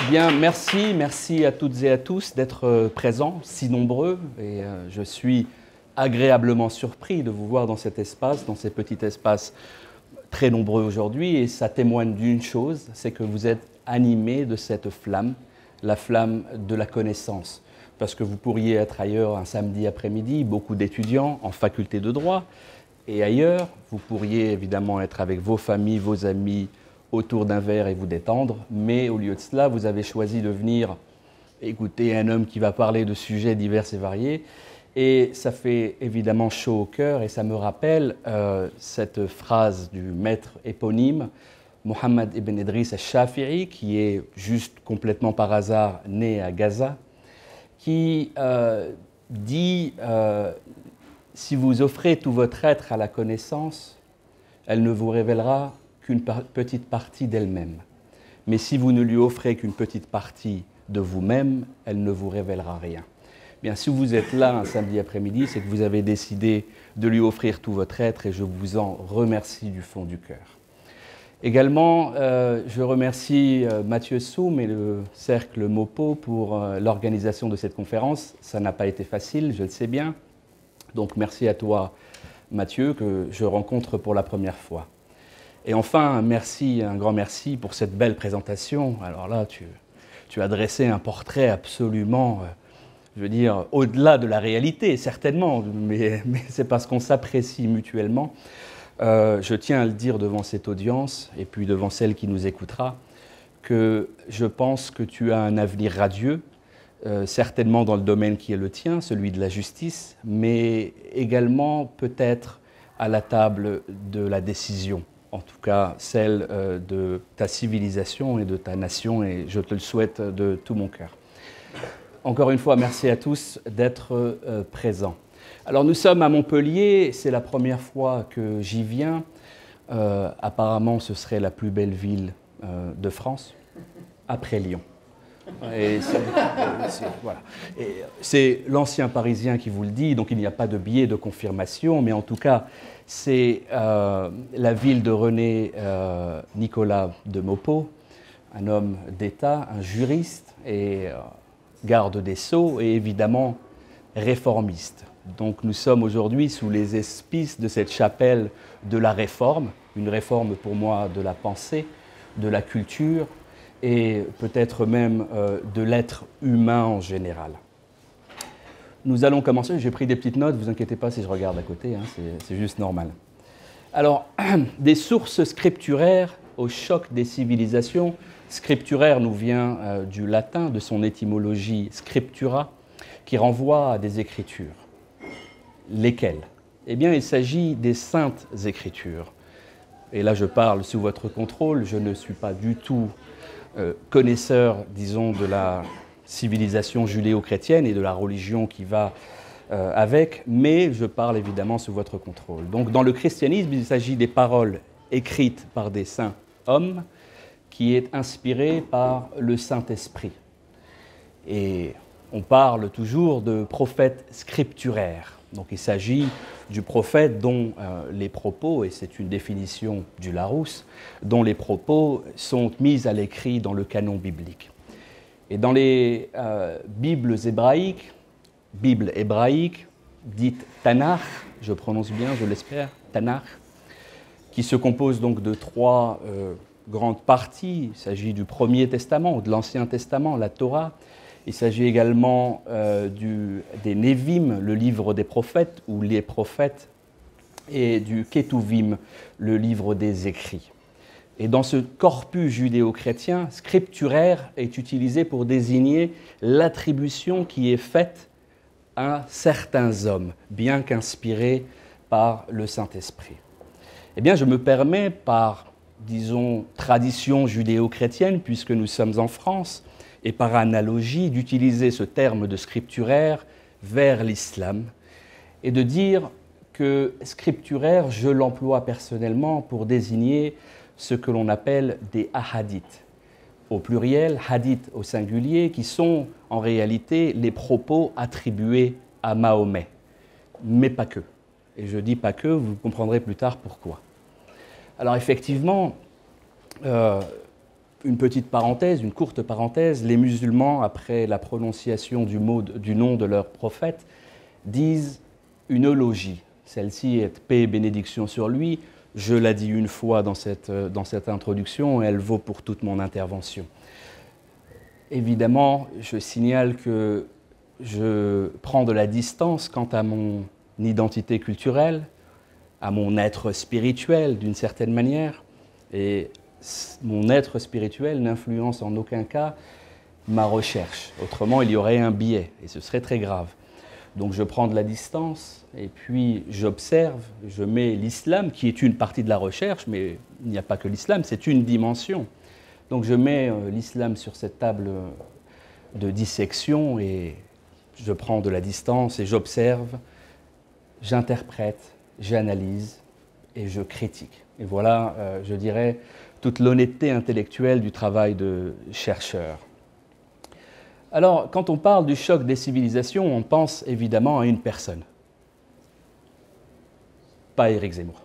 Bien, merci à toutes et à tous d'être présents, si nombreux. Et je suis agréablement surpris de vous voir dans cet espace, dans ces petits espaces très nombreux aujourd'hui. Et ça témoigne d'une chose, c'est que vous êtes animés de cette flamme, la flamme de la connaissance. Parce que vous pourriez être ailleurs un samedi après-midi, beaucoup d'étudiants en faculté de droit, et ailleurs, vous pourriez évidemment être avec vos familles, vos amis, autour d'un verre et vous détendre, mais au lieu de cela, vous avez choisi de venir écouter un homme qui va parler de sujets divers et variés, et ça fait évidemment chaud au cœur, et ça me rappelle cette phrase du maître éponyme, Mohammed ibn Idriss al-Shafi'i, qui est juste complètement par hasard né à Gaza, qui dit si vous offrez tout votre être à la connaissance, elle ne vous révélera qu'une petite partie d'elle-même. Mais si vous ne lui offrez qu'une petite partie de vous-même, elle ne vous révélera rien. Bien, si vous êtes là un samedi après-midi, c'est que vous avez décidé de lui offrir tout votre être et je vous en remercie du fond du cœur. Également, je remercie Mathieu Soum et le Cercle Mopo pour l'organisation de cette conférence. Ça n'a pas été facile, je le sais bien. Donc merci à toi, Mathieu, que je rencontre pour la première fois. Et enfin, merci, un grand merci pour cette belle présentation. Alors là, tu as dressé un portrait absolument, je veux dire, au-delà de la réalité, certainement, mais c'est parce qu'on s'apprécie mutuellement. Je tiens à le dire devant cette audience, et puis devant celle qui nous écoutera, que je pense que tu as un avenir radieux, certainement dans le domaine qui est le tien, celui de la justice, mais également peut-être à la table de la décision. En tout cas, celle de ta civilisation et de ta nation, et je te le souhaite de tout mon cœur. Encore une fois, merci à tous d'être présents. Alors, nous sommes à Montpellier, c'est la première fois que j'y viens. Apparemment, ce serait la plus belle ville de France, après Lyon. C'est l'ancien Parisien qui vous le dit, donc il n'y a pas de biais de confirmation, mais en tout cas, c'est la ville de René Nicolas de Maupeou, un homme d'État, un juriste et garde des Sceaux et évidemment réformiste. Donc nous sommes aujourd'hui sous les auspices de cette chapelle de la Réforme, une réforme pour moi de la pensée, de la culture, et peut-être même de l'être humain en général. Nous allons commencer, j'ai pris des petites notes, ne vous inquiétez pas si je regarde à côté, hein, c'est juste normal. Alors, des sources scripturaires au choc des civilisations. Scripturaire nous vient du latin, de son étymologie scriptura, qui renvoie à des écritures. Lesquelles? Eh bien, il s'agit des saintes écritures. Et là, je parle sous votre contrôle, je ne suis pas du tout connaisseur, disons, de la civilisation judéo-chrétienne et de la religion qui va avec, mais je parle évidemment sous votre contrôle. Donc dans le christianisme, il s'agit des paroles écrites par des saints hommes qui est inspiré par le Saint-Esprit. Et on parle toujours de prophètes scripturaires. Donc il s'agit du prophète dont les propos, et c'est une définition du Larousse, dont les propos sont mis à l'écrit dans le canon biblique. Et dans les Bibles hébraïques, Bible hébraïque, dite Tanakh, je prononce bien, je l'espère, Tanakh, qui se compose donc de trois grandes parties. Il s'agit du Premier Testament ou de l'Ancien Testament, la Torah. Il s'agit également des Névim, le livre des prophètes ou les prophètes, et du Ketuvim, le livre des écrits. Et dans ce corpus judéo-chrétien, scripturaire est utilisé pour désigner l'attribution qui est faite à certains hommes, bien qu'inspirés par le Saint-Esprit. Eh bien, je me permets, par, disons, tradition judéo-chrétienne, puisque nous sommes en France, et par analogie, d'utiliser ce terme de scripturaire vers l'islam, et de dire que scripturaire, je l'emploie personnellement pour désigner ce que l'on appelle des ahadiths, au pluriel, hadith au singulier, qui sont en réalité les propos attribués à Mahomet, mais pas que. Et je dis pas que, vous comprendrez plus tard pourquoi. Alors effectivement, une petite parenthèse, une courte parenthèse, les musulmans, après la prononciation du nom de leur prophète, disent une eulogie. Celle-ci est paix et bénédiction sur lui. Je l'ai dit une fois dans cette introduction et elle vaut pour toute mon intervention. Évidemment, je signale que je prends de la distance quant à mon identité culturelle, à mon être spirituel d'une certaine manière, et mon être spirituel n'influence en aucun cas ma recherche. Autrement, il y aurait un biais, et ce serait très grave. Donc je prends de la distance, et puis j'observe, je mets l'islam, qui est une partie de la recherche, mais il n'y a pas que l'islam, c'est une dimension. Donc je mets l'islam sur cette table de dissection, et je prends de la distance, et j'observe, j'interprète, j'analyse, et je critique. Et voilà, je dirais, toute l'honnêteté intellectuelle du travail de chercheur. Alors, quand on parle du choc des civilisations, on pense évidemment à une personne. Pas Éric Zemmour,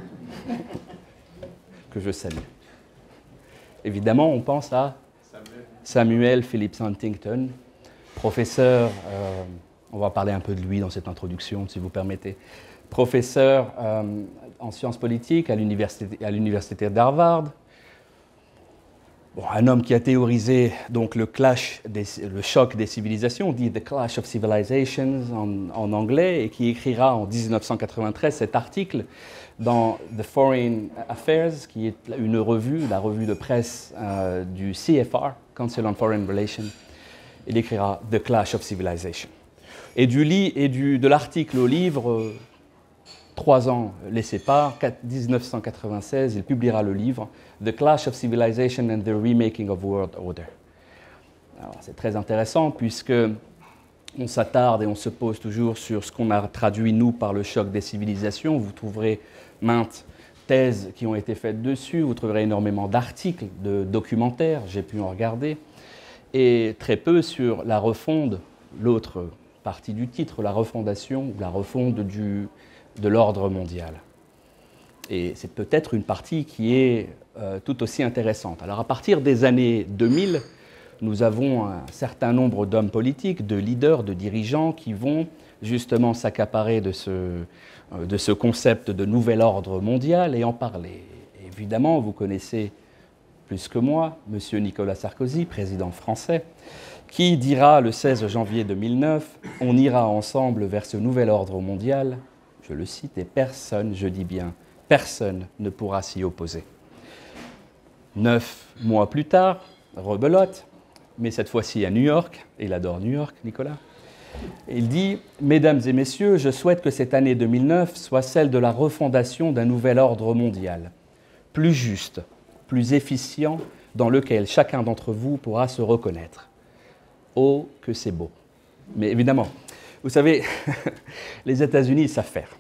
que je salue. Évidemment, on pense à Samuel Phillips Huntington, professeur, on va parler un peu de lui dans cette introduction, si vous permettez, professeur en sciences politiques à l'université d'Harvard. Bon, un homme qui a théorisé donc le choc des civilisations, on dit The Clash of Civilizations en anglais, et qui écrira en 1993 cet article dans The Foreign Affairs, qui est une revue, la revue de presse du CFR, Council on Foreign Relations. Il écrira The Clash of Civilizations. Et de l'article au livre, 3 ans les séparent, 1996, il publiera le livre The Clash of Civilization and the Remaking of World Order. C'est très intéressant puisque on s'attarde et on se pose toujours sur ce qu'on a traduit nous par le choc des civilisations. Vous trouverez maintes thèses qui ont été faites dessus, vous trouverez énormément d'articles, de documentaires, j'ai pu en regarder, et très peu sur la refonte, l'autre partie du titre, la refondation, la refonte de l'ordre mondial. Et c'est peut-être une partie qui est tout aussi intéressante. Alors à partir des années 2000, nous avons un certain nombre d'hommes politiques, de leaders, de dirigeants qui vont justement s'accaparer de ce concept de nouvel ordre mondial et en parler. Évidemment, vous connaissez plus que moi M. Nicolas Sarkozy, président français, qui dira le 16 janvier 2009 « On ira ensemble vers ce nouvel ordre mondial », je le cite, et personne, je dis bien, personne ne pourra s'y opposer. 9 mois plus tard, rebelote, mais cette fois-ci à New York, et il adore New York, Nicolas, il dit « Mesdames et messieurs, je souhaite que cette année 2009 soit celle de la refondation d'un nouvel ordre mondial, plus juste, plus efficient, dans lequel chacun d'entre vous pourra se reconnaître. Oh, que c'est beau !» Mais évidemment, vous savez, les États-Unis savent faire.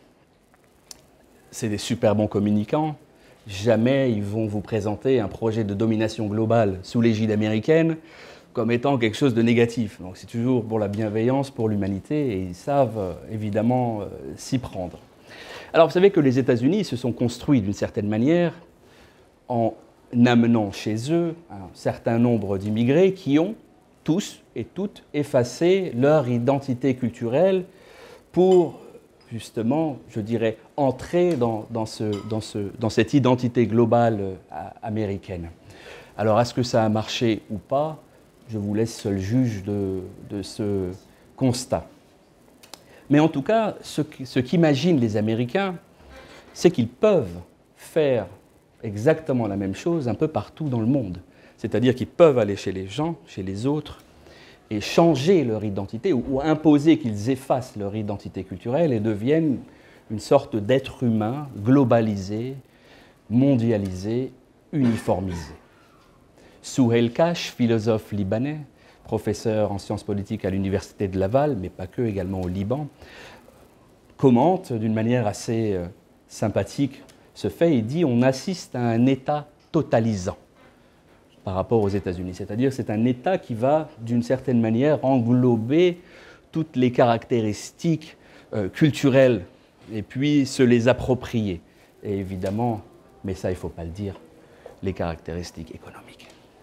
C'est des super bons communicants. Jamais ils vont vous présenter un projet de domination globale sous l'égide américaine comme étant quelque chose de négatif. Donc c'est toujours pour la bienveillance, pour l'humanité, et ils savent évidemment s'y prendre. Alors vous savez que les États-Unis se sont construits d'une certaine manière en amenant chez eux un certain nombre d'immigrés qui ont tous et toutes effacé leur identité culturelle pour justement, je dirais, entrer dans cette identité globale américaine. Alors, est-ce que ça a marché ou pas? Je vous laisse seul juge de ce constat. Mais en tout cas, ce qu'imaginent les Américains, c'est qu'ils peuvent faire exactement la même chose un peu partout dans le monde. C'est-à-dire qu'ils peuvent aller chez les gens, chez les autres, et changer leur identité, ou imposer qu'ils effacent leur identité culturelle et deviennent une sorte d'être humain globalisé, mondialisé, uniformisé. Souheil Kash, philosophe libanais, professeur en sciences politiques à l'université de Laval, mais pas que, également au Liban, commente d'une manière assez sympathique ce fait et dit « On assiste à un État totalisant » par rapport aux États-Unis. C'est-à-dire c'est un État qui va, d'une certaine manière, englober toutes les caractéristiques culturelles et puis se les approprier. Et évidemment, mais ça il ne faut pas le dire, les caractéristiques économiques.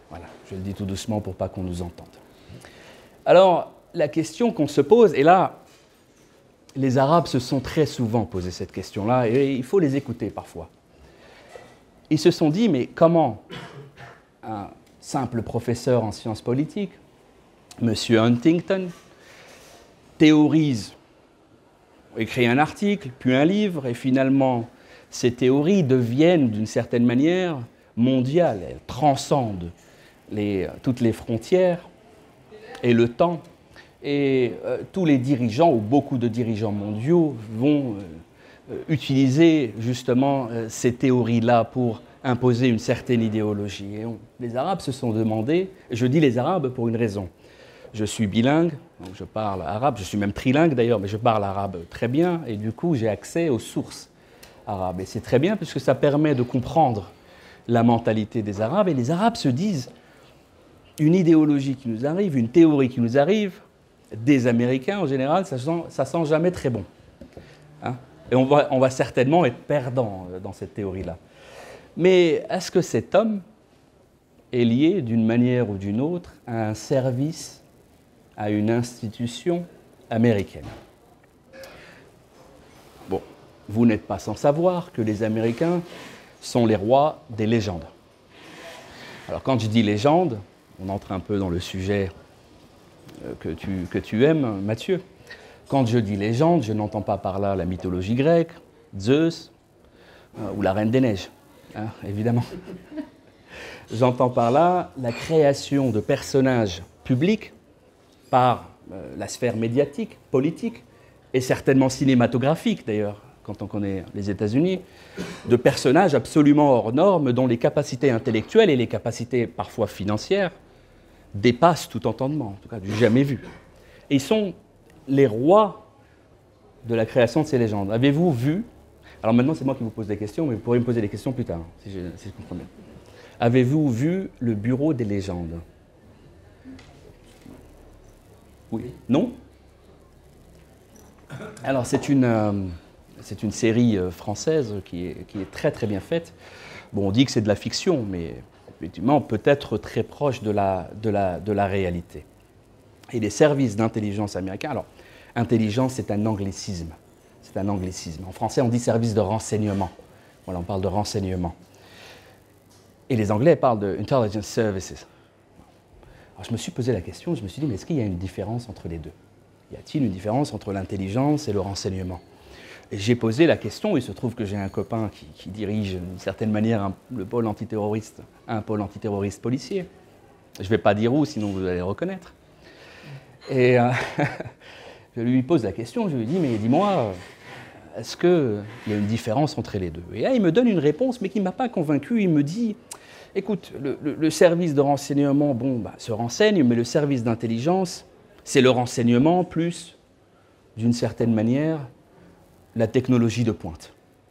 Je le dis tout doucement pour pas qu'on nous entende. Alors, la question qu'on se pose, et là, les Arabes se sont très souvent posé cette question-là, et il faut les écouter parfois. Ils se sont dit, mais comment un simple professeur en sciences politiques, M. Huntington, théorise, écrit un article, puis un livre, et finalement, ces théories deviennent d'une certaine manière mondiales, elles transcendent toutes les frontières et le temps, et tous les dirigeants, ou beaucoup de dirigeants mondiaux, vont utiliser justement ces théories-là pour imposer une certaine idéologie. Et les Arabes se sont demandé, et je dis les Arabes pour une raison. Je suis bilingue, donc je parle arabe, je suis même trilingue d'ailleurs, mais je parle arabe très bien, et du coup j'ai accès aux sources arabes. Et c'est très bien parce que ça permet de comprendre la mentalité des Arabes, et les Arabes se disent, une idéologie qui nous arrive, une théorie qui nous arrive, des Américains en général, ça sent jamais très bon. Hein? Et on va certainement être perdant dans cette théorie-là. Mais est-ce que cet homme est lié d'une manière ou d'une autre à un service, à une institution américaine? Bon, vous n'êtes pas sans savoir que les Américains sont les rois des légendes. Alors quand je dis légende, on entre un peu dans le sujet que tu aimes, Mathieu. Quand je dis légende, je n'entends pas par là la mythologie grecque, Zeus ou la Reine des Neiges, hein, évidemment. J'entends par là la création de personnages publics par la sphère médiatique, politique, et certainement cinématographique d'ailleurs, quand on connaît les États-Unis, de personnages absolument hors normes dont les capacités intellectuelles et les capacités parfois financières dépassent tout entendement, en tout cas du jamais vu. Et ils sont les rois de la création de ces légendes. Avez-vous vu, alors maintenant c'est moi qui vous pose des questions, mais vous pourrez me poser des questions plus tard, si je comprends bien. Avez-vous vu le Bureau des légendes? Oui. Non? Alors c'est une série française qui est très très bien faite. Bon, on dit que c'est de la fiction, mais effectivement peut-être très proche de la réalité. Et les services d'intelligence américains, alors intelligence c'est un anglicisme. C'est un anglicisme. En français on dit service de renseignement. Voilà, on parle de renseignement. Et les Anglais parlent de intelligence services. Alors je me suis posé la question, je me suis dit, mais est-ce qu'il y a une différence entre les deux? Y a-t-il une différence entre l'intelligence et le renseignement? Et j'ai posé la question, il se trouve que j'ai un copain qui dirige d'une certaine manière le pôle antiterroriste, un pôle antiterroriste policier. Je ne vais pas dire où, sinon vous allez le reconnaître. Et je lui pose la question, je lui dis, mais dis-moi, est-ce qu'il y a une différence entre les deux? Et là, il me donne une réponse, mais qui ne m'a pas convaincu. Il me dit, écoute, le service de renseignement, bon, se renseigne, mais le service d'intelligence, c'est le renseignement plus, d'une certaine manière, la technologie de pointe.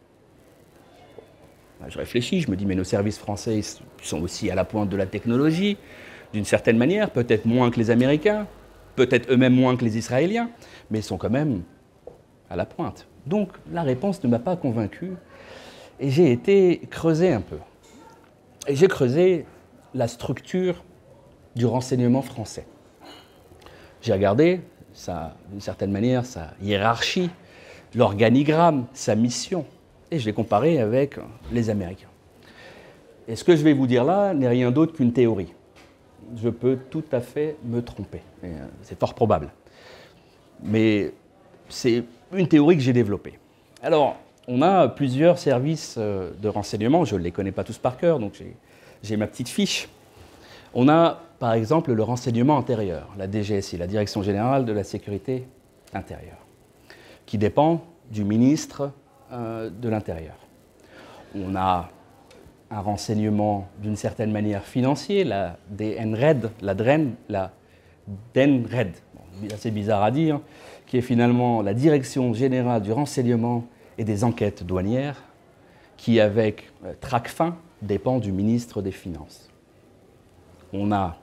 Je réfléchis, je me dis, mais nos services français sont aussi à la pointe de la technologie, d'une certaine manière, peut-être moins que les Américains, peut-être eux-mêmes moins que les Israéliens, mais ils sont quand même à la pointe. Donc la réponse ne m'a pas convaincu, et j'ai été creuser un peu. Et j'ai creusé la structure du renseignement français. J'ai regardé, d'une certaine manière, sa hiérarchie, l'organigramme, sa mission, et je l'ai comparé avec les Américains. Et ce que je vais vous dire là n'est rien d'autre qu'une théorie. Je peux tout à fait me tromper, c'est fort probable. Mais c'est une théorie que j'ai développée. Alors, on a plusieurs services de renseignement, je ne les connais pas tous par cœur, donc j'ai ma petite fiche. On a, par exemple, le renseignement intérieur, la DGSI, la Direction Générale de la Sécurité Intérieure, qui dépend du ministre de l'Intérieur. On a un renseignement d'une certaine manière financier, la DNRED, la DENRED, bon, assez bizarre à dire, qui est finalement la Direction Générale du Renseignement et des Enquêtes Douanières, qui, avec Tracfin, dépend du ministre des Finances. On a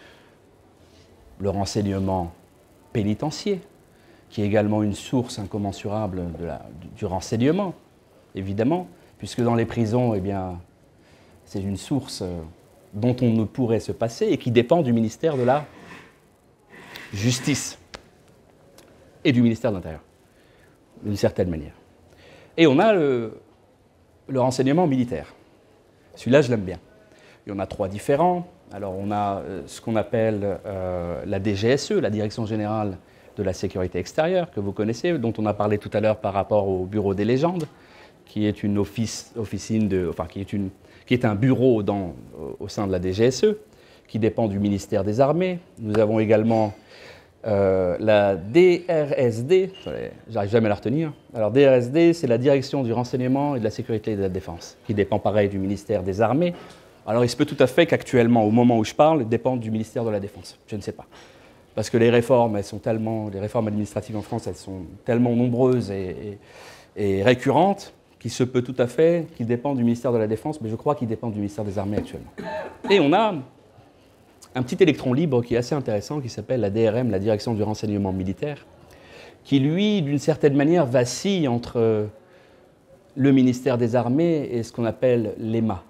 le renseignement pénitentiaire, qui est également une source incommensurable du renseignement, évidemment, puisque dans les prisons, eh bien, c'est une source dont on ne pourrait se passer et qui dépend du ministère de la Justice et du ministère de l'Intérieur, d'une certaine manière. Et on a le renseignement militaire. Celui-là, je l'aime bien. Il y en a 3 différents. Alors, on a ce qu'on appelle la DGSE, la Direction Générale de la Sécurité Extérieure, que vous connaissez, dont on a parlé tout à l'heure par rapport au Bureau des légendes, qui est une qui est un bureau au sein de la DGSE, qui dépend du ministère des Armées. Nous avons également la DRSD, j'arrive jamais à la retenir. Alors DRSD, c'est la Direction du Renseignement et de la Sécurité et de la Défense, qui dépend pareil du ministère des Armées. Alors il se peut tout à fait qu'actuellement, au moment où je parle, dépende du ministère de la Défense. Je ne sais pas. Parce que les réformes administratives en France, elles sont tellement nombreuses et récurrentes qu'il se peut tout à fait qu'ils dépendent du ministère de la Défense, mais je crois qu'ils dépendent du ministère des Armées actuellement. Et on a un petit électron libre qui est assez intéressant, qui s'appelle la DRM, la Direction du Renseignement Militaire, qui, lui, d'une certaine manière, vacille entre le ministère des Armées et ce qu'on appelle l'EMA,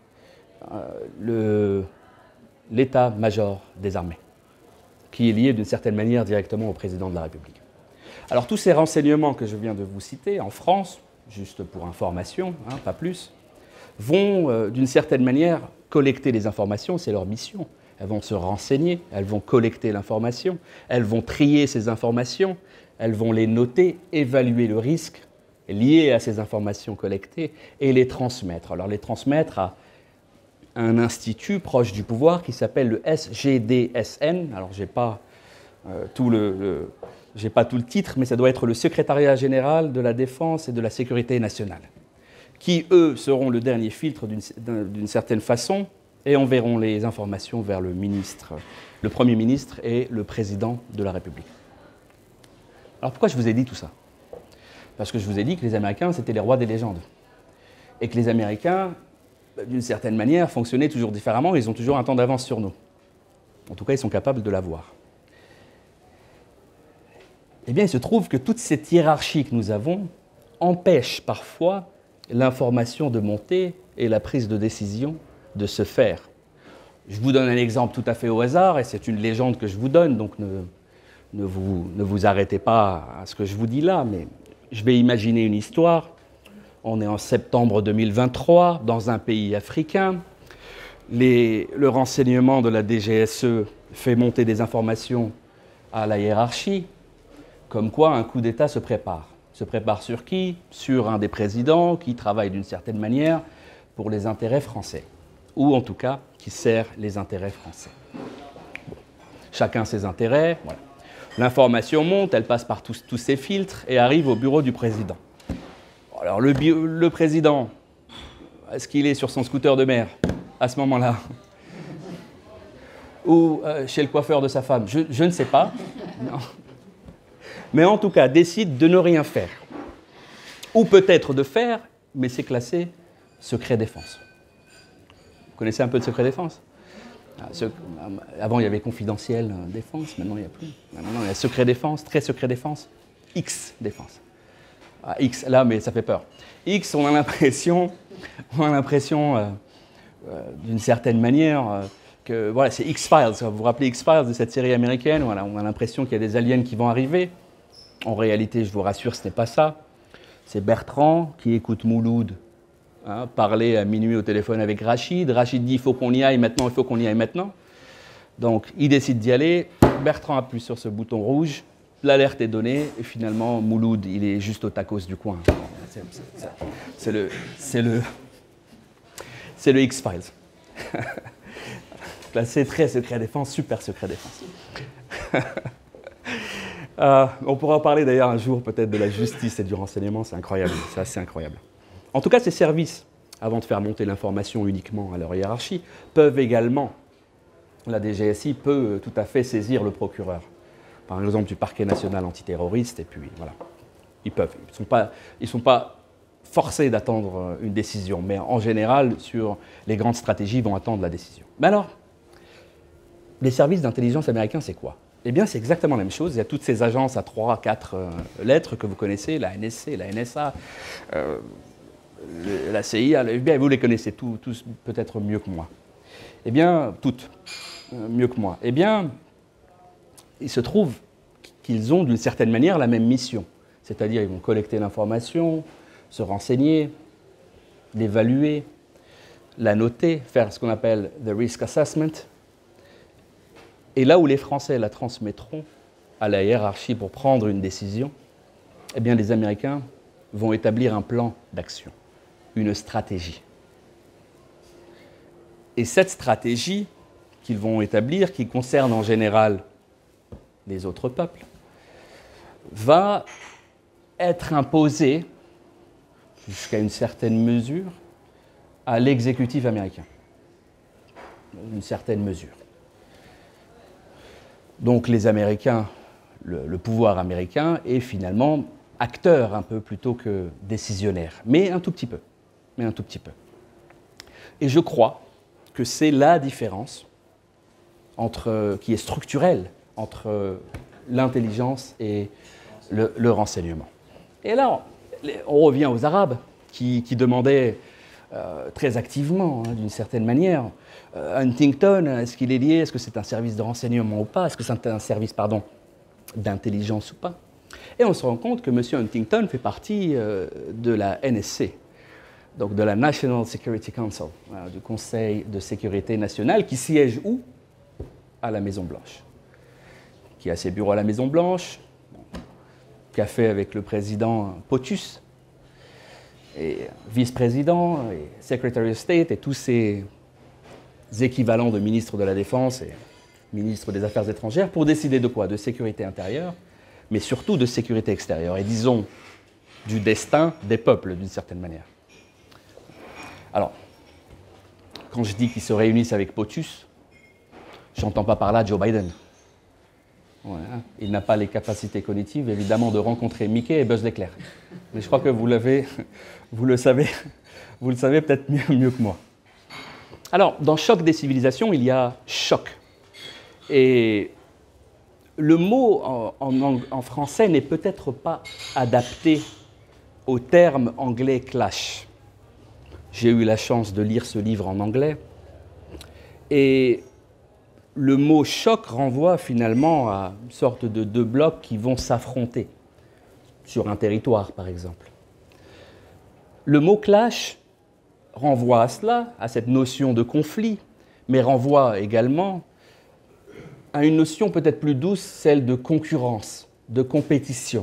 l'état-major des armées, qui est lié d'une certaine manière directement au président de la République. Alors tous ces renseignements que je viens de vous citer, en France, juste pour information, pas plus, vont d'une certaine manière collecter les informations, c'est leur mission. Elles vont se renseigner, elles vont collecter l'information, elles vont trier ces informations, elles vont les noter, évaluer le risque lié à ces informations collectées et les transmettre. Alors les transmettre à un institut proche du pouvoir qui s'appelle le SGDSN. Alors j'ai pas tout le titre, mais ça doit être le Secrétariat général de la Défense et de la Sécurité nationale, qui, eux, seront le dernier filtre d'une certaine façon et enverront les informations vers le Premier ministre et le Président de la République. Alors pourquoi je vous ai dit tout ça? Parce que je vous ai dit que les Américains, c'était les rois des légendes. Et que les Américains, d'une certaine manière, fonctionnaient toujours différemment, ils ont toujours un temps d'avance sur nous. En tout cas, ils sont capables de l'avoir. Eh bien, il se trouve que toute cette hiérarchie que nous avons empêche parfois l'information de monter et la prise de décision de se faire. Je vous donne un exemple tout à fait au hasard, et c'est une légende que je vous donne, donc ne vous arrêtez pas à ce que je vous dis là, mais je vais imaginer une histoire. On est en septembre 2023, dans un pays africain. Le renseignement de la DGSE fait monter des informations à la hiérarchie, comme quoi un coup d'État se prépare. Se prépare sur qui? Sur un des présidents qui travaille d'une certaine manière pour les intérêts français, ou en tout cas qui sert les intérêts français. Bon. Chacun ses intérêts, voilà. L'information monte, elle passe par tous ces filtres et arrive au bureau du président. Alors le président, est-ce qu'il est sur son scooter de mer à ce moment-là? Ou chez le coiffeur de sa femme? Je ne sais pas. Non. Mais en tout cas, décide de ne rien faire. Ou peut-être de faire, mais c'est classé secret défense. Vous connaissez un peu de secret défense? Avant, il y avait confidentiel défense, maintenant, il n'y a plus. Maintenant, il y a secret défense, très secret défense, X défense. Ah, X, là, mais ça fait peur. X, on a l'impression d'une certaine manière, que voilà, c'est X-Files. Vous vous rappelez X-Files de cette série américaine? Voilà, on a l'impression qu'il y a des aliens qui vont arriver. En réalité, je vous rassure, ce n'est pas ça. C'est Bertrand qui écoute Mouloud parler à minuit au téléphone avec Rachid. Rachid dit « il faut qu'on y aille maintenant, il faut qu'on y aille maintenant ». Donc, il décide d'y aller. Bertrand appuie sur ce bouton rouge. L'alerte est donnée. Et finalement, Mouloud, il est juste au tacos du coin. C'est le X-Files. Classé très secret défense, super secret défense. On pourra en parler d'ailleurs un jour peut-être de la justice et du renseignement, c'est incroyable, c'est assez incroyable. En tout cas, ces services, avant de faire monter l'information uniquement à leur hiérarchie, peuvent également, la DGSI peut tout à fait saisir le procureur, par exemple du parquet national antiterroriste, et puis voilà, ils peuvent. Ils ne sont pas forcés d'attendre une décision, mais en général, sur les grandes stratégies, ils vont attendre la décision. Mais alors, les services d'intelligence américains, c'est quoi? Eh bien, c'est exactement la même chose. Il y a toutes ces agences à 3 à 4 lettres que vous connaissez, la NSC, la NSA, la CIA, le FBI, vous les connaissez tous peut-être mieux que moi. Eh bien, toutes, mieux que moi. Eh bien, il se trouve qu'ils ont d'une certaine manière la même mission. C'est-à-dire, ils vont collecter l'information, se renseigner, l'évaluer, la noter, faire ce qu'on appelle the risk assessment. Et là où les Français la transmettront à la hiérarchie pour prendre une décision, eh bien, les Américains vont établir un plan d'action, une stratégie. Et cette stratégie qu'ils vont établir, qui concerne en général les autres peuples, va être imposée, jusqu'à une certaine mesure, à l'exécutif américain. Une certaine mesure. Donc les Américains, le pouvoir américain est finalement acteur un peu plutôt que décisionnaire, mais un tout petit peu. Et je crois que c'est la différence qui est structurelle entre l'intelligence et le renseignement. Et là, on revient aux Arabes qui demandaient très activement, hein, d'une certaine manière, Huntington, est-ce qu'il est lié, est-ce que c'est un service de renseignement ou pas, est-ce que c'est un service, d'intelligence ou pas. Et on se rend compte que M. Huntington fait partie de la NSC, donc de la National Security Council, du Conseil de sécurité nationale, qui siège où? À la Maison-Blanche. Qui a ses bureaux à la Maison-Blanche, café avec le président POTUS, et vice-président, et Secretary of State, et tous ces équivalents de ministre de la Défense et ministre des Affaires étrangères, pour décider de quoi? De sécurité intérieure, mais surtout de sécurité extérieure, et disons du destin des peuples, d'une certaine manière. Alors, quand je dis qu'ils se réunissent avec POTUS, je n'entends pas par là Joe Biden. Ouais, hein. Il n'a pas les capacités cognitives, évidemment, de rencontrer Mickey et Buzz l'éclair. Mais je crois que vous le savez peut-être mieux que moi. Alors, dans Choc des civilisations, il y a choc. Et le mot en français n'est peut-être pas adapté au terme anglais clash. J'ai eu la chance de lire ce livre en anglais. Et le mot choc renvoie finalement à une sorte de deux blocs qui vont s'affronter sur un territoire, par exemple. Le mot clash renvoie à cela, à cette notion de conflit, mais renvoie également à une notion peut-être plus douce, celle de concurrence, de compétition.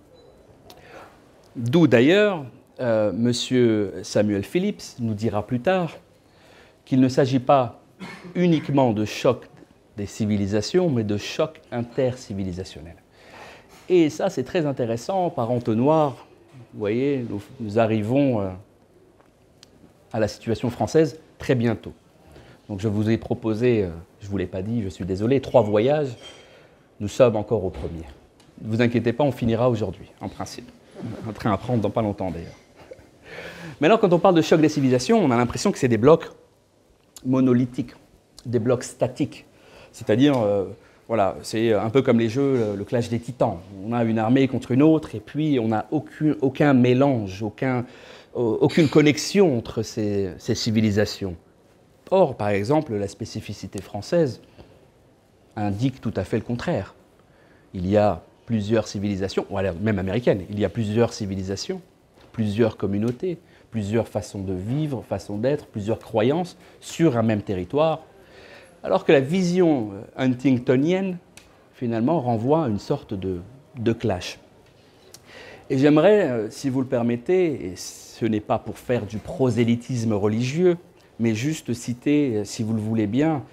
D'où d'ailleurs, M. Samuel Phillips nous dira plus tard qu'il ne s'agit pas uniquement de choc des civilisations, mais de choc intercivilisationnel. Et ça, c'est très intéressant, par entonnoir. Vous voyez, nous arrivons à la situation française très bientôt. Donc je vous ai proposé, je ne vous l'ai pas dit, je suis désolé, 3 voyages. Nous sommes encore au premier. Ne vous inquiétez pas, on finira aujourd'hui, en principe. Un train à prendre dans pas longtemps, d'ailleurs. Maintenant, quand on parle de choc des civilisations, on a l'impression que c'est des blocs monolithiques, des blocs statiques. C'est-à-dire, voilà, c'est un peu comme les jeux, le clash des titans. On a une armée contre une autre, et puis on n'a aucun mélange, aucune connexion entre ces civilisations. Or, par exemple, la spécificité française indique tout à fait le contraire. Il y a plusieurs civilisations, voilà, même américaines, il y a plusieurs civilisations, plusieurs communautés, plusieurs façons de vivre, façons d'être, plusieurs croyances sur un même territoire, alors que la vision huntingtonienne, finalement, renvoie à une sorte de clash. Et j'aimerais, si vous le permettez, et ce n'est pas pour faire du prosélytisme religieux, mais juste citer, si vous le voulez bien,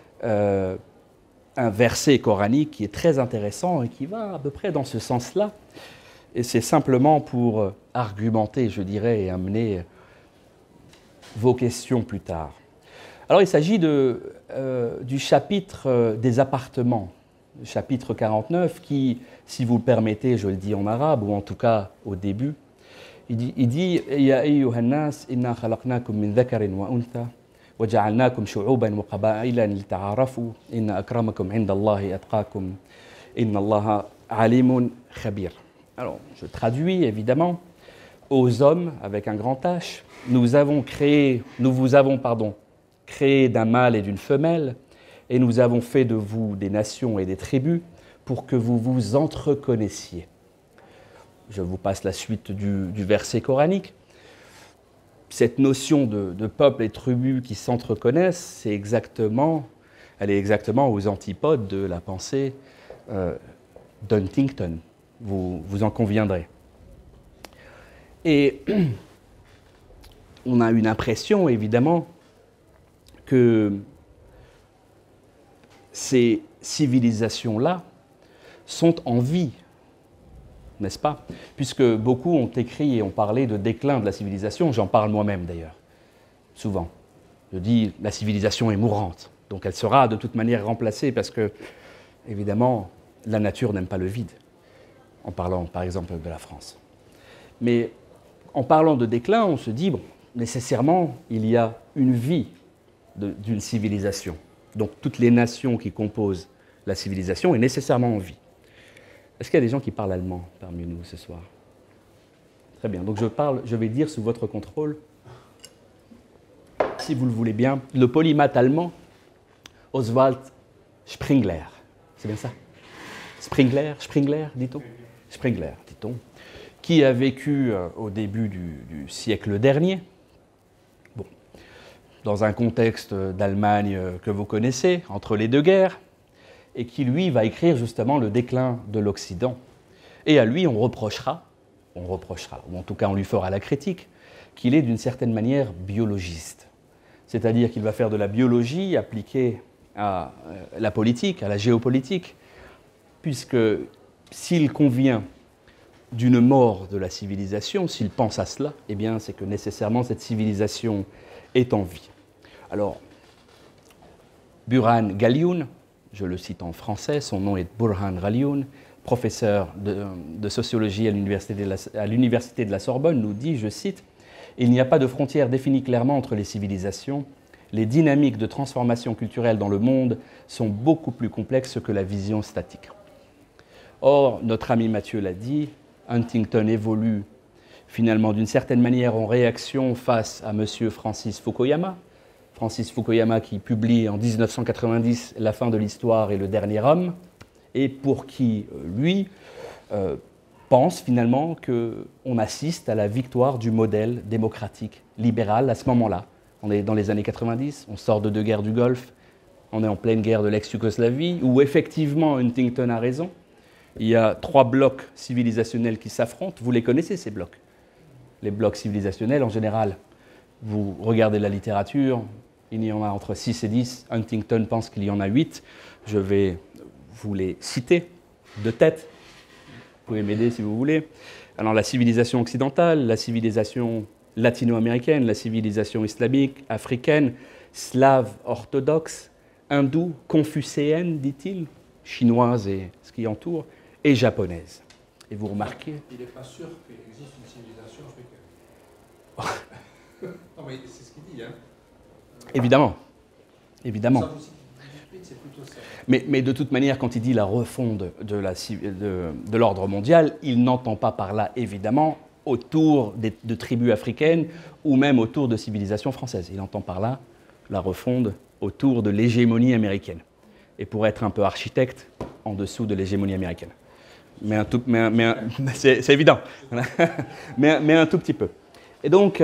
un verset coranique qui est très intéressant et qui va à peu près dans ce sens-là. Et c'est simplement pour argumenter, je dirais, et amener vos questions plus tard. Alors il s'agit du chapitre des appartements, le chapitre 49, qui, si vous le permettez, je le dis en arabe, ou en tout cas au début, il dit « Ya ayyuhan nas, inna khalaqnakum min dhakarin wa untha, wa ja'alnakum shu'uban wa qaba'ila lita'arafu, inna akramakum 'inda Allahi atqakum, inna Allaha alimun khabir » Alors, je traduis évidemment, aux hommes avec un grand H, nous vous avons créés d'un mâle et d'une femelle, et nous avons fait de vous des nations et des tribus pour que vous vous entreconnaissiez. Je vous passe la suite du verset coranique. Cette notion de peuple et tribu qui s'entreconnaissent, elle est exactement aux antipodes de la pensée d'Huntington. Vous en conviendrez. Et on a une impression, évidemment, que ces civilisations-là sont en vie, n'est-ce pas? Puisque beaucoup ont écrit et ont parlé de déclin de la civilisation, j'en parle moi-même d'ailleurs, souvent. Je dis la civilisation est mourante, donc elle sera de toute manière remplacée parce que, évidemment, la nature n'aime pas le vide, en parlant par exemple de la France. Mais en parlant de déclin, on se dit, bon, nécessairement, il y a une vie d'une civilisation. Donc toutes les nations qui composent la civilisation est nécessairement en vie. Est-ce qu'il y a des gens qui parlent allemand parmi nous ce soir? Très bien, donc je vais dire sous votre contrôle, si vous le voulez bien, le polymathe allemand, Oswald Spengler. C'est bien ça? Spengler, dit-on? Spengler, dit-on, qui a vécu au début du siècle dernier, bon, dans un contexte d'Allemagne que vous connaissez, entre les deux guerres, et qui, lui, va écrire justement le déclin de l'Occident. Et à lui, on reprochera, ou en tout cas on lui fera la critique, qu'il est d'une certaine manière biologiste. C'est-à-dire qu'il va faire de la biologie appliquée à la politique, à la géopolitique, puisque s'il convient d'une mort de la civilisation, s'il pense à cela, eh bien c'est que nécessairement cette civilisation est en vie. Alors, Burhan Ghalioun, je le cite en français, son nom est Burhan Ghalioun, professeur de sociologie à l'université de la Sorbonne, nous dit, je cite, « Il n'y a pas de frontière définie clairement entre les civilisations. Les dynamiques de transformation culturelle dans le monde sont beaucoup plus complexes que la vision statique. » Or, notre ami Mathieu l'a dit, Huntington évolue finalement d'une certaine manière en réaction face à M. Francis Fukuyama. Francis Fukuyama qui publie en 1990 La fin de l'histoire et le dernier homme, et pour qui, lui, pense finalement qu'on assiste à la victoire du modèle démocratique libéral à ce moment-là. On est dans les années 90, on sort de deux guerres du Golfe, on est en pleine guerre de l'ex-Yougoslavie, où effectivement Huntington a raison. Il y a trois blocs civilisationnels qui s'affrontent. Vous les connaissez, ces blocs? Les blocs civilisationnels, en général, vous regardez la littérature, il y en a entre 6 et 10. Huntington pense qu'il y en a 8. Je vais vous les citer de tête. Vous pouvez m'aider si vous voulez. Alors, la civilisation occidentale, la civilisation latino-américaine, la civilisation islamique, africaine, slave orthodoxe, hindoue, confucéenne, dit-il, chinoise et ce qui entoure, et japonaise. Et vous remarquez... Il n'est pas sûr qu'il existe une civilisation africaine. Non, mais c'est ce qu'il dit, hein. Évidemment. Évidemment. Ça, c'est plutôt ça. Mais de toute manière, quand il dit la refonte de l'ordre mondial, il n'entend pas par là, évidemment, autour de tribus africaines ou même autour de civilisations françaises. Il entend par là la refonte autour de l'hégémonie américaine. Et pour être un peu architecte, en dessous de l'hégémonie américaine. C'est évident. mais un tout petit peu. Et donc,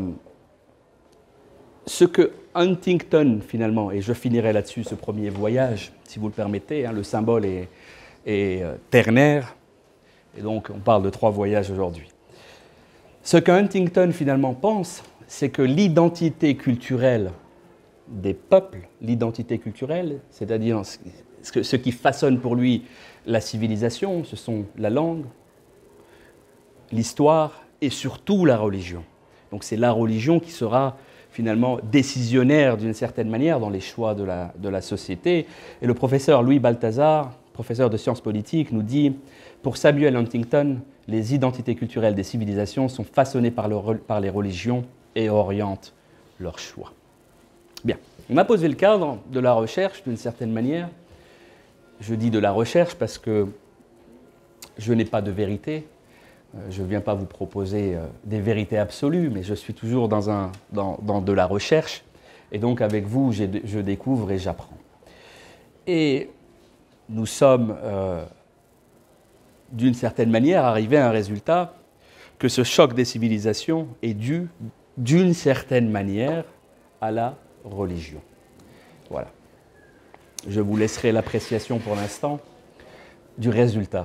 ce que Huntington, finalement, et je finirai là-dessus ce premier voyage, si vous le permettez, hein, le symbole est ternaire, et donc on parle de 3 voyages aujourd'hui. Ce que Huntington, finalement, pense, c'est que l'identité culturelle des peuples, l'identité culturelle, c'est-à-dire ce qui façonne pour lui la civilisation, ce sont la langue, l'histoire et surtout la religion. Donc c'est la religion qui sera finalement décisionnaire d'une certaine manière dans les choix de la société. Et le professeur Louis Balthazar, professeur de sciences politiques, nous dit « Pour Samuel Huntington, les identités culturelles des civilisations sont façonnées par les religions et orientent leurs choix. » Bien, on a posé le cadre de la recherche d'une certaine manière. Je dis de la recherche parce que je n'ai pas de vérité. Je ne viens pas vous proposer des vérités absolues, mais je suis toujours dans de la recherche. Et donc avec vous, je découvre et j'apprends. Et nous sommes, d'une certaine manière, arrivés à un résultat que ce choc des civilisations est dû, d'une certaine manière, à la religion. Voilà. Je vous laisserai l'appréciation pour l'instant du résultat.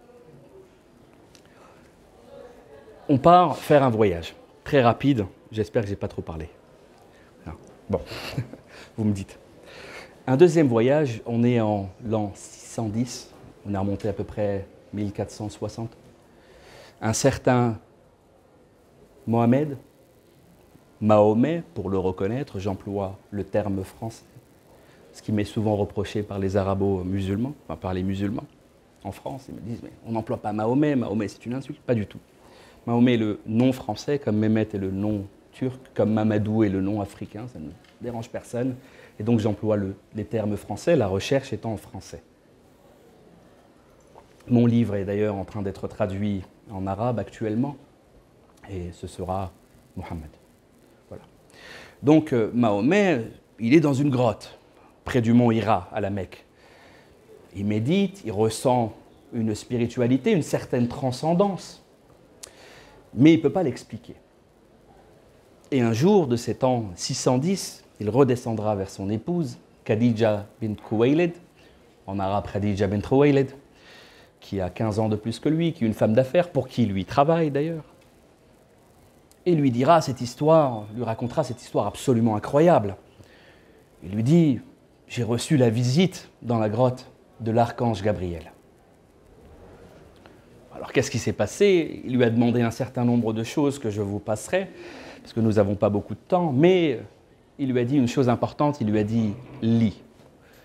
On part faire un voyage très rapide. J'espère que je n'ai pas trop parlé. Non. Bon, vous me dites. Un deuxième voyage, on est en l'an 610. On est remonté à peu près 1460. Un certain Mohamed, Mahomet, pour le reconnaître, j'emploie le terme français, ce qui m'est souvent reproché par les arabo-musulmans, enfin par les musulmans en France. Ils me disent, mais on n'emploie pas Mahomet, Mahomet c'est une insulte. Pas du tout. Mahomet est le nom français, comme Mehmet est le nom turc, comme Mamadou est le nom africain, ça ne dérange personne. Et donc j'emploie les termes français, la recherche étant en français. Mon livre est d'ailleurs en train d'être traduit en arabe actuellement, et ce sera Mohammed. Voilà. Donc Mahomet, il est dans une grotte, près du mont Hira, à la Mecque. Il médite, il ressent une spiritualité, une certaine transcendance, mais il ne peut pas l'expliquer. Et un jour de ces temps 610, il redescendra vers son épouse, Khadija bint Khuwaylid, en arabe Khadija bint Khuwaylid, qui a 15 ans de plus que lui, qui est une femme d'affaires, pour qui lui travaille d'ailleurs, et lui dira cette histoire, lui racontera cette histoire absolument incroyable. Il lui dit, j'ai reçu la visite dans la grotte de l'archange Gabriel. Alors qu'est-ce qui s'est passé? Il lui a demandé un certain nombre de choses que je vous passerai, parce que nous n'avons pas beaucoup de temps, mais il lui a dit une chose importante, il lui a dit « lis, lis ».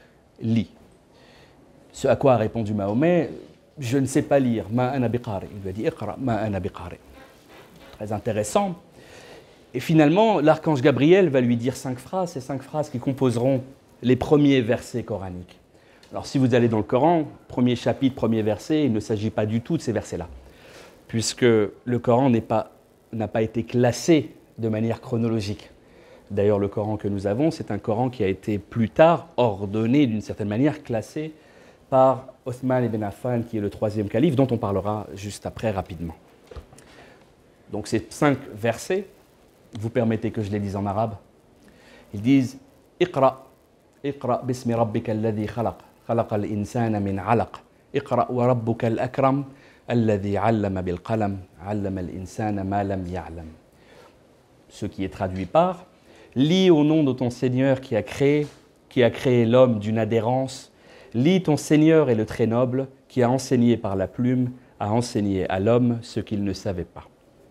Ce à quoi a répondu Mahomet, « je ne sais pas lire, ma ana biqari ». Il lui a dit « iqra ma ana biqari ». Très intéressant. Et finalement, l'archange Gabriel va lui dire 5 phrases, ces 5 phrases qui composeront les premiers versets coraniques. Alors si vous allez dans le Coran, premier chapitre, premier verset, il ne s'agit pas du tout de ces versets-là, puisque le Coran n'a pas été classé de manière chronologique. D'ailleurs, le Coran que nous avons, c'est un Coran qui a été plus tard ordonné, d'une certaine manière, classé par Othman ibn Affan, qui est le 3e calife, dont on parlera juste après rapidement. Donc ces 5 versets, vous permettez que je les dise en arabe. Ils disent « Iqra, Iqra bismi rabbika alladhi khalaq, khalaqa al-insana min alaq, Iqra wa rabbuka al-akram, alladhi allama bil qalam, allama al-insana ma lam ya'lam » Ce qui est traduit par « Lis au nom de ton Seigneur qui a créé l'homme d'une adhérence, lis ton Seigneur est le très noble, qui a enseigné par la plume, a enseigné à l'homme ce qu'il ne savait pas. »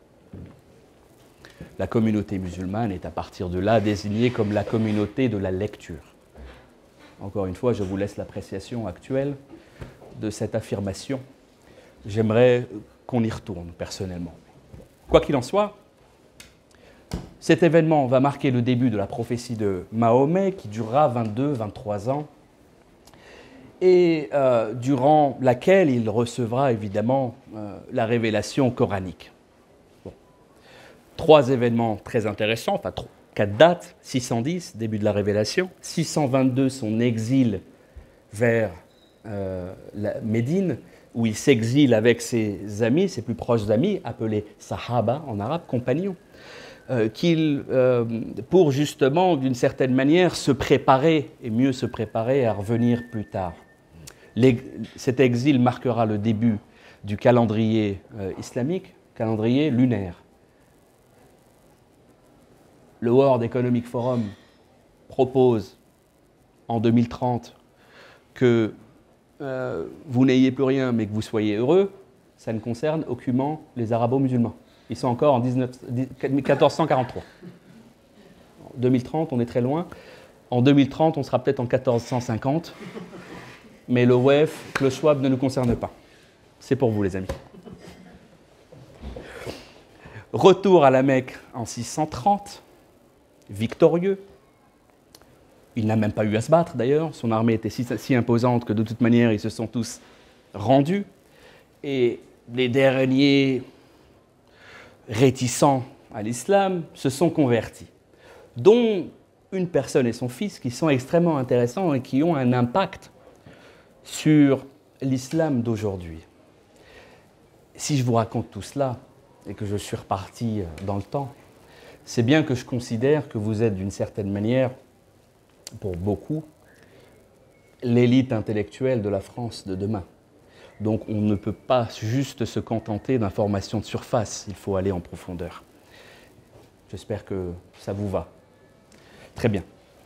La communauté musulmane est à partir de là désignée comme la communauté de la lecture. Encore une fois, je vous laisse l'appréciation actuelle de cette affirmation. J'aimerais qu'on y retourne personnellement. Quoi qu'il en soit, cet événement va marquer le début de la prophétie de Mahomet qui durera 22-23 ans et durant laquelle il recevra évidemment la révélation coranique. 3 événements très intéressants, enfin 4 dates, 610, début de la révélation, 622, son exil vers la Médine, où il s'exile avec ses amis, ses plus proches amis, appelés sahaba en arabe, compagnons, pour justement, d'une certaine manière, se préparer, et mieux se préparer à revenir plus tard. Cet exil marquera le début du calendrier islamique, calendrier lunaire. Le World Economic Forum propose en 2030 que vous n'ayez plus rien mais que vous soyez heureux. Ça ne concerne aucunement les arabo-musulmans. Ils sont encore en 1443. En 2030, on est très loin. En 2030, on sera peut-être en 1450. Mais le WEF, le Schwab ne nous concerne pas. C'est pour vous les amis. Retour à la Mecque en 630. Victorieux. Il n'a même pas eu à se battre d'ailleurs. Son armée était si imposante que de toute manière, ils se sont tous rendus. Et les derniers réticents à l'islam se sont convertis, dont une personne et son fils qui sont extrêmement intéressants et qui ont un impact sur l'islam d'aujourd'hui. Si je vous raconte tout cela et que je suis reparti dans le temps, c'est bien que je considère que vous êtes d'une certaine manière, pour beaucoup, l'élite intellectuelle de la France de demain. Donc on ne peut pas juste se contenter d'informations de surface, il faut aller en profondeur. J'espère que ça vous va. Très bien.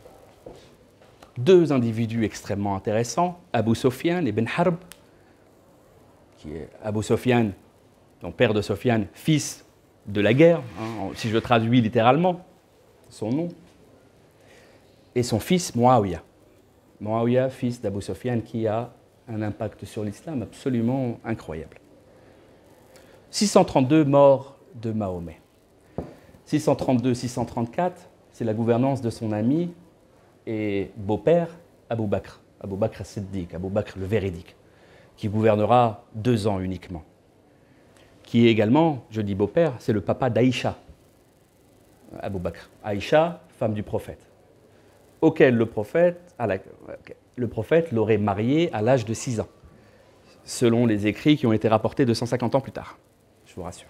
Deux individus extrêmement intéressants, Abu Sofyan et Ben Harb, qui est Abu Sofyan, donc père de Sofyan, fils de la guerre, hein, si je traduis littéralement son nom, et son fils Muawiyah. Muawiyah, fils d'Abu Sofyan, qui a un impact sur l'islam absolument incroyable. 632 morts de Mahomet. 632-634, c'est la gouvernance de son ami et beau-père Abu Bakr as-Siddiq, Abu Bakr le véridique, qui gouvernera 2 ans uniquement. Qui est également, je dis beau-père, c'est le papa d'Aïcha, Abu Bakr. Aïcha, femme du prophète, auquel le prophète l'aurait mariée à l'âge de 6 ans, selon les écrits qui ont été rapportés 250 ans plus tard, je vous rassure.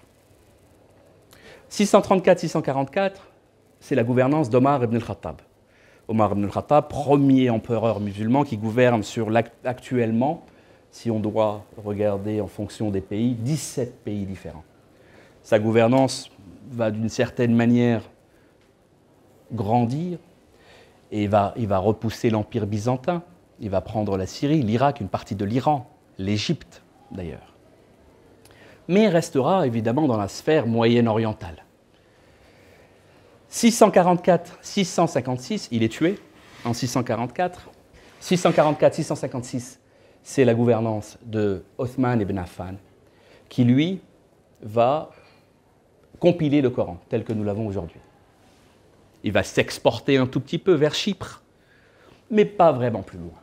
634-644, c'est la gouvernance d'Omar ibn al-Khattab. Omar ibn al-Khattab, premier empereur musulman qui gouverne actuellement, si on doit regarder en fonction des pays, 17 pays différents. Sa gouvernance va d'une certaine manière grandir et il va repousser l'Empire byzantin. Il va prendre la Syrie, l'Irak, une partie de l'Iran, l'Égypte d'ailleurs. Mais il restera évidemment dans la sphère moyenne-orientale. 644-656, il est tué en 644. 644-656, c'est la gouvernance de Othman ibn Affan, qui lui va compiler le Coran tel que nous l'avons aujourd'hui. Il va s'exporter un tout petit peu vers Chypre, mais pas vraiment plus loin.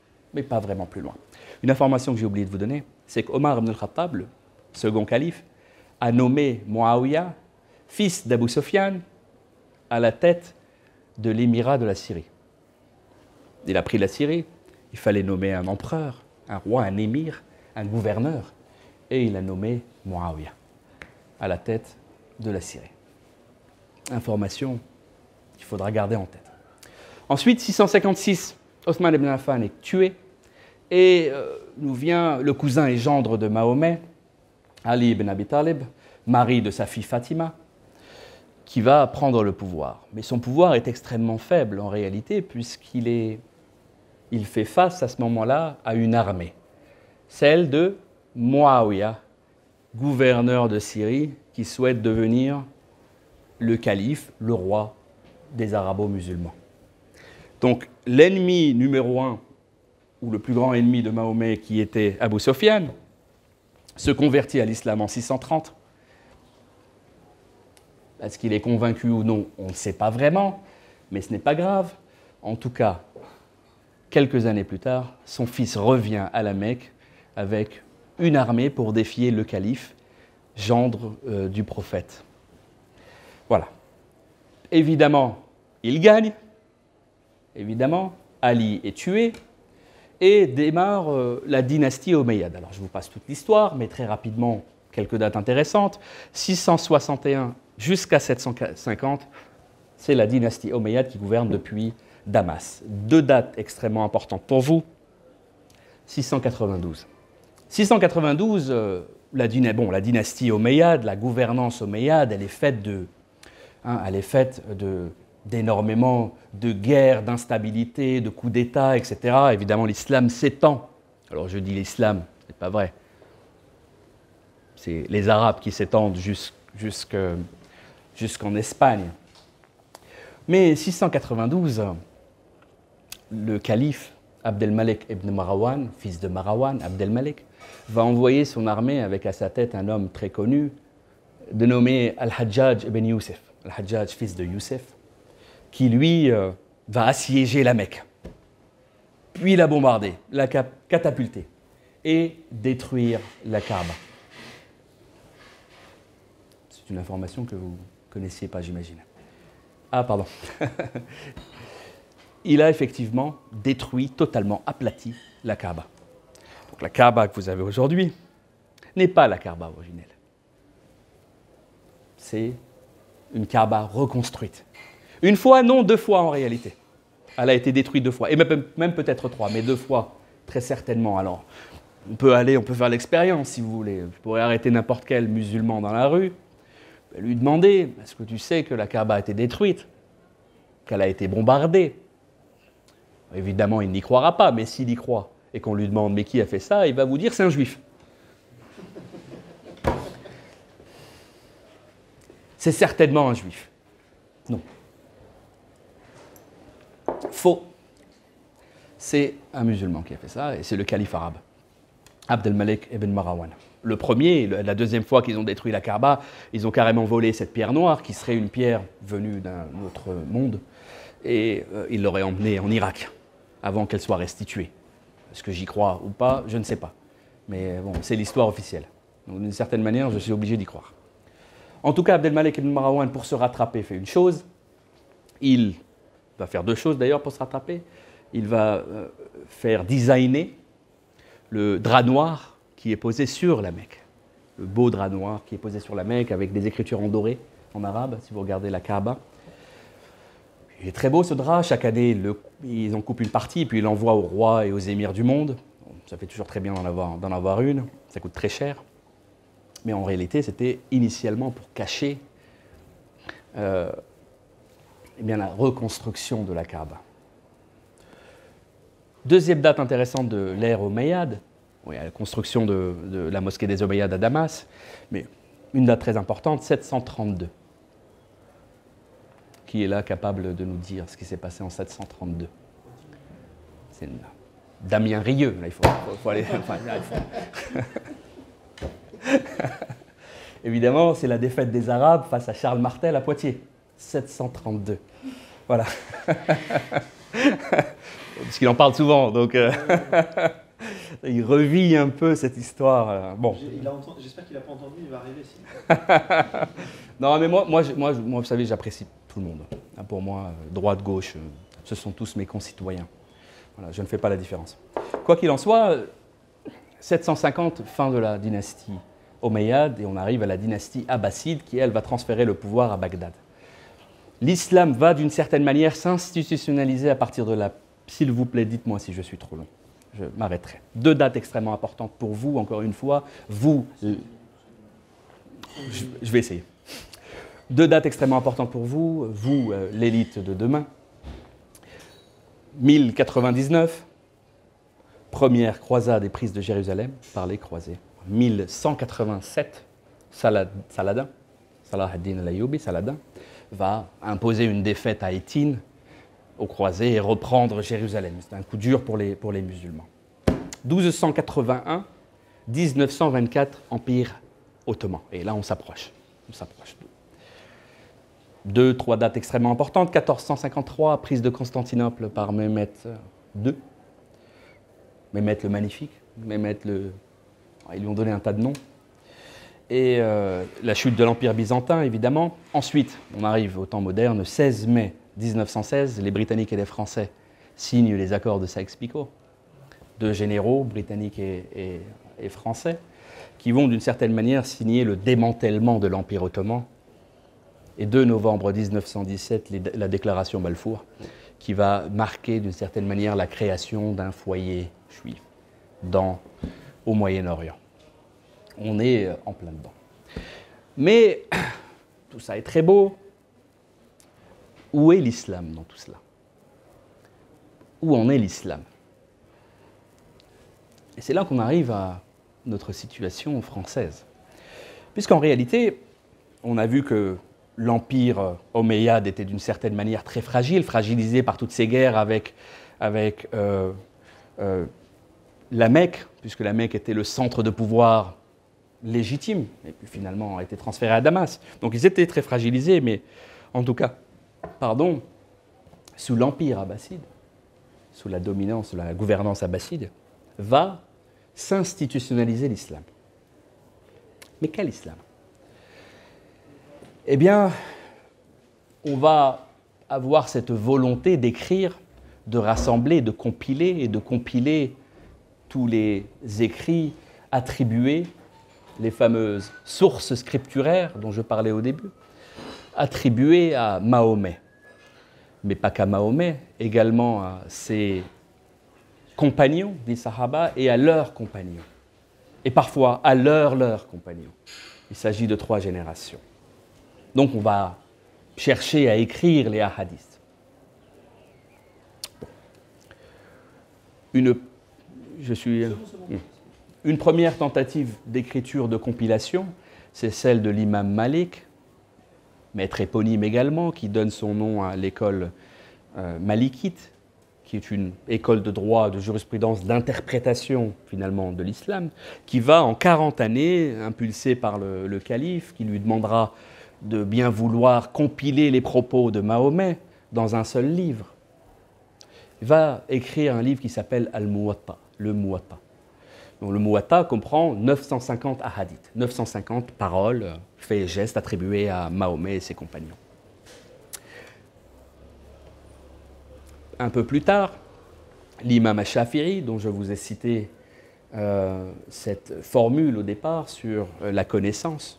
Une information que j'ai oublié de vous donner, c'est qu'Omar ibn al-Khattab, le second calife, a nommé Muawiyah, fils d'Abu Sofyan, à la tête de l'émirat de la Syrie. Il a pris la Syrie, il fallait nommer un empereur, un roi, un émir, un gouverneur, et il a nommé Muawiyah à la tête de la Syrie. Information qu'il faudra garder en tête. Ensuite, 656, Othman ibn Affan est tué, et nous vient le cousin et gendre de Mahomet, Ali ibn Abi Talib, mari de sa fille Fatima, qui va prendre le pouvoir. Mais son pouvoir est extrêmement faible en réalité, il fait face à ce moment-là à une armée, celle de Muawiyah, gouverneur de Syrie, qui souhaite devenir le calife, le roi des arabo-musulmans. Donc l'ennemi numéro 1, ou le plus grand ennemi de Mahomet, qui était Abu Sofyan, se convertit à l'islam en 630. Est-ce qu'il est convaincu ou non? On ne sait pas vraiment, mais ce n'est pas grave. En tout cas, quelques années plus tard, son fils revient à la Mecque avec une armée pour défier le calife, gendre du prophète. Voilà. Évidemment, il gagne. Évidemment, Ali est tué et démarre la dynastie omeyyade. Alors, je vous passe toute l'histoire, mais très rapidement, quelques dates intéressantes. 661 jusqu'à 750, c'est la dynastie omeyyade qui gouverne depuis Damas. 2 dates extrêmement importantes pour vous. 692. 692, la dynastie omeyyade, la gouvernance omeyyade, elle est faite d'énormément de guerres, d'instabilité, de coups d'État, etc. Évidemment, l'islam s'étend. Alors je dis l'islam, ce n'est pas vrai. C'est les Arabes qui s'étendent jusqu'en Espagne. Mais 692, le calife Abdelmalek ibn Marwan, fils de Marwan, Abdelmalek, va envoyer son armée avec à sa tête un homme très connu, dénommé Al-Hajjaj ibn Youssef, Al-Hajjaj, fils de Youssef, qui lui va assiéger la Mecque, puis la bombarder, la catapulter et détruire la Kaaba. C'est une information que vous ne connaissiez pas, j'imagine. Ah, pardon. il a effectivement détruit, totalement aplati la Kaaba. Donc la Kaaba que vous avez aujourd'hui n'est pas la Kaaba originelle. C'est une Kaaba reconstruite. Une fois, non, 2 fois en réalité. Elle a été détruite 2 fois, et même peut-être 3, mais 2 fois, très certainement. Alors, on peut faire l'expérience si vous voulez. Je pourrais arrêter n'importe quel musulman dans la rue, lui demander, est-ce que tu sais que la Kaaba a été détruite, qu'elle a été bombardée? Évidemment, il n'y croira pas, mais s'il y croit, et qu'on lui demande, mais qui a fait ça, il va vous dire, c'est un juif. C'est certainement un juif. Non. Faux. C'est un musulman qui a fait ça, et c'est le calife arabe, Abd al-Malik ibn Marwan. Le premier, la deuxième fois qu'ils ont détruit la Kaaba, ils ont carrément volé cette pierre noire, qui serait une pierre venue d'un autre monde, et ils l'auraient emmenée en Irak, avant qu'elle soit restituée. Est-ce que j'y crois ou pas, je ne sais pas. Mais bon, c'est l'histoire officielle. Donc d'une certaine manière, je suis obligé d'y croire. En tout cas, Abd al-Malik ibn Marwan, pour se rattraper, fait une chose. Il va faire 2 choses d'ailleurs pour se rattraper. Il va faire designer le drap noir qui est posé sur la Mecque. Le beau drap noir qui est posé sur la Mecque avec des écritures en doré, en arabe, si vous regardez la Kaaba. Il est très beau ce drap. Chaque année, ils en coupent une partie, puis ils l'envoient aux rois et aux émirs du monde. Ça fait toujours très bien d'en avoir une. Ça coûte très cher. Mais en réalité, c'était initialement pour cacher la reconstruction de la Kaaba. Deuxième date intéressante de l'ère Omeyyade, la construction de la mosquée des Omeyyades à Damas, mais une date très importante, 732. Qui est là capable de nous dire ce qui s'est passé en 732? C'est Damien Rieu. Là, il faut aller. Évidemment, c'est la défaite des Arabes face à Charles Martel à Poitiers. 732. Voilà. Parce qu'il en parle souvent, donc il revit un peu cette histoire. Bon. J'espère qu'il n'a pas entendu, il va arriver ici. Non, mais moi, vous savez, j'apprécie tout le monde. Pour moi, droite, gauche, ce sont tous mes concitoyens. Voilà, je ne fais pas la différence. Quoi qu'il en soit, 750, fin de la dynastie Omeyyade, et on arrive à la dynastie abbasside qui, elle, va transférer le pouvoir à Bagdad. L'islam va, d'une certaine manière, s'institutionnaliser à partir de là. S'il vous plaît, dites-moi si je suis trop long. Je m'arrêterai. 2 dates extrêmement importantes pour vous, encore une fois. Vous, je vais essayer. 2 dates extrêmement importantes pour vous, l'élite de demain. 1099, première croisade et prise de Jérusalem par les croisés. 1187, Salah ad-Din al-Ayyubi, Saladin, va imposer une défaite à Étine, aux croisés, et reprendre Jérusalem. C'est un coup dur pour les musulmans. 1281, 1924, Empire ottoman. Et là, on s'approche. 2, 3 dates extrêmement importantes. 1453, prise de Constantinople par Mehmet II. Mehmet le Magnifique. Ils lui ont donné un tas de noms. Et la chute de l'Empire byzantin, évidemment. Ensuite, on arrive au temps moderne, 16 mai 1916, les Britanniques et les Français signent les accords de Sykes-Picot. 2 généraux, britanniques et français, qui vont d'une certaine manière signer le démantèlement de l'Empire ottoman. Et 2 novembre 1917, la déclaration Balfour, qui va marquer d'une certaine manière la création d'un foyer juif au Moyen-Orient. On est en plein dedans. Mais tout ça est très beau. Où est l'islam dans tout cela? Où en est l'islam? Et c'est là qu'on arrive à notre situation française. Puisqu'en réalité, on a vu que l'empire omeyyade était d'une certaine manière très fragile, fragilisé par toutes ces guerres avec la Mecque, puisque la Mecque était le centre de pouvoir légitime, et puis finalement a été transféré à Damas. Donc ils étaient très fragilisés, mais en tout cas, sous l'empire abbasside, sous la dominance, la gouvernance abbasside, va s'institutionnaliser l'islam. Mais quel islam? Eh bien, on va avoir cette volonté d'écrire de rassembler, de compiler tous les écrits attribués, les fameuses sources scripturaires dont je parlais au début, attribuées à Mahomet. Mais pas qu'à Mahomet, également à ses compagnons, des Sahaba, et à leurs compagnons. Et parfois à leurs compagnons. Il s'agit de 3 générations. Donc on va chercher à écrire les hadiths. Une première tentative d'écriture de compilation, c'est celle de l'imam Malik, maître éponyme également, qui donne son nom à l'école malikite, qui est une école de droit, de jurisprudence, d'interprétation finalement de l'islam, qui va en 40 années, impulsé par le calife, qui lui demandera de bien vouloir compiler les propos de Mahomet dans un seul livre. Il va écrire un livre qui s'appelle Al-Muwatta, le Muwatta. Donc, le Muwatta comprend 950 hadiths, 950 paroles, faits et gestes attribués à Mahomet et ses compagnons. Un peu plus tard, l'imam al-Shafi'i, dont je vous ai cité cette formule au départ sur la connaissance,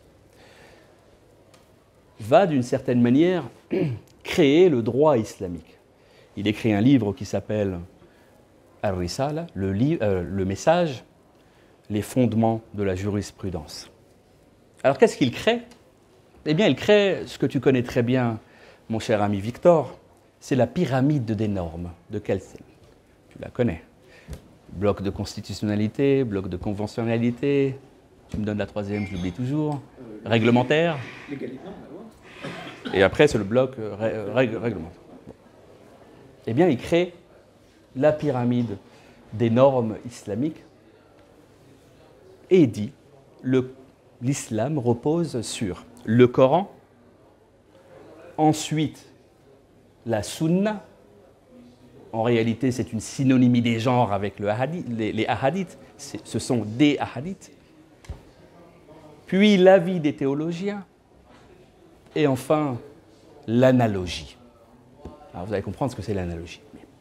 va d'une certaine manière créer le droit islamique. Il écrit un livre qui s'appelle Al-Risala, le message, les fondements de la jurisprudence. Alors qu'est-ce qu'il crée? Eh bien, il crée ce que tu connais très bien, mon cher ami Victor, c'est la pyramide des normes de Kelsen. Tu la connais. Bloc de constitutionnalité, bloc de conventionnalité, tu me donnes la 3e, je l'oublie toujours, réglementaire. Légalité, non, la loi. Et après, c'est le bloc réglementaire. Bon. Eh bien, il crée la pyramide des normes islamiques et dit l'islam repose sur le Coran, ensuite la sunna. En réalité, c'est une synonymie des genres avec les hadiths, ce sont des hadiths, puis l'avis des théologiens, et enfin l'analogie. Alors vous allez comprendre ce que c'est l'analogie.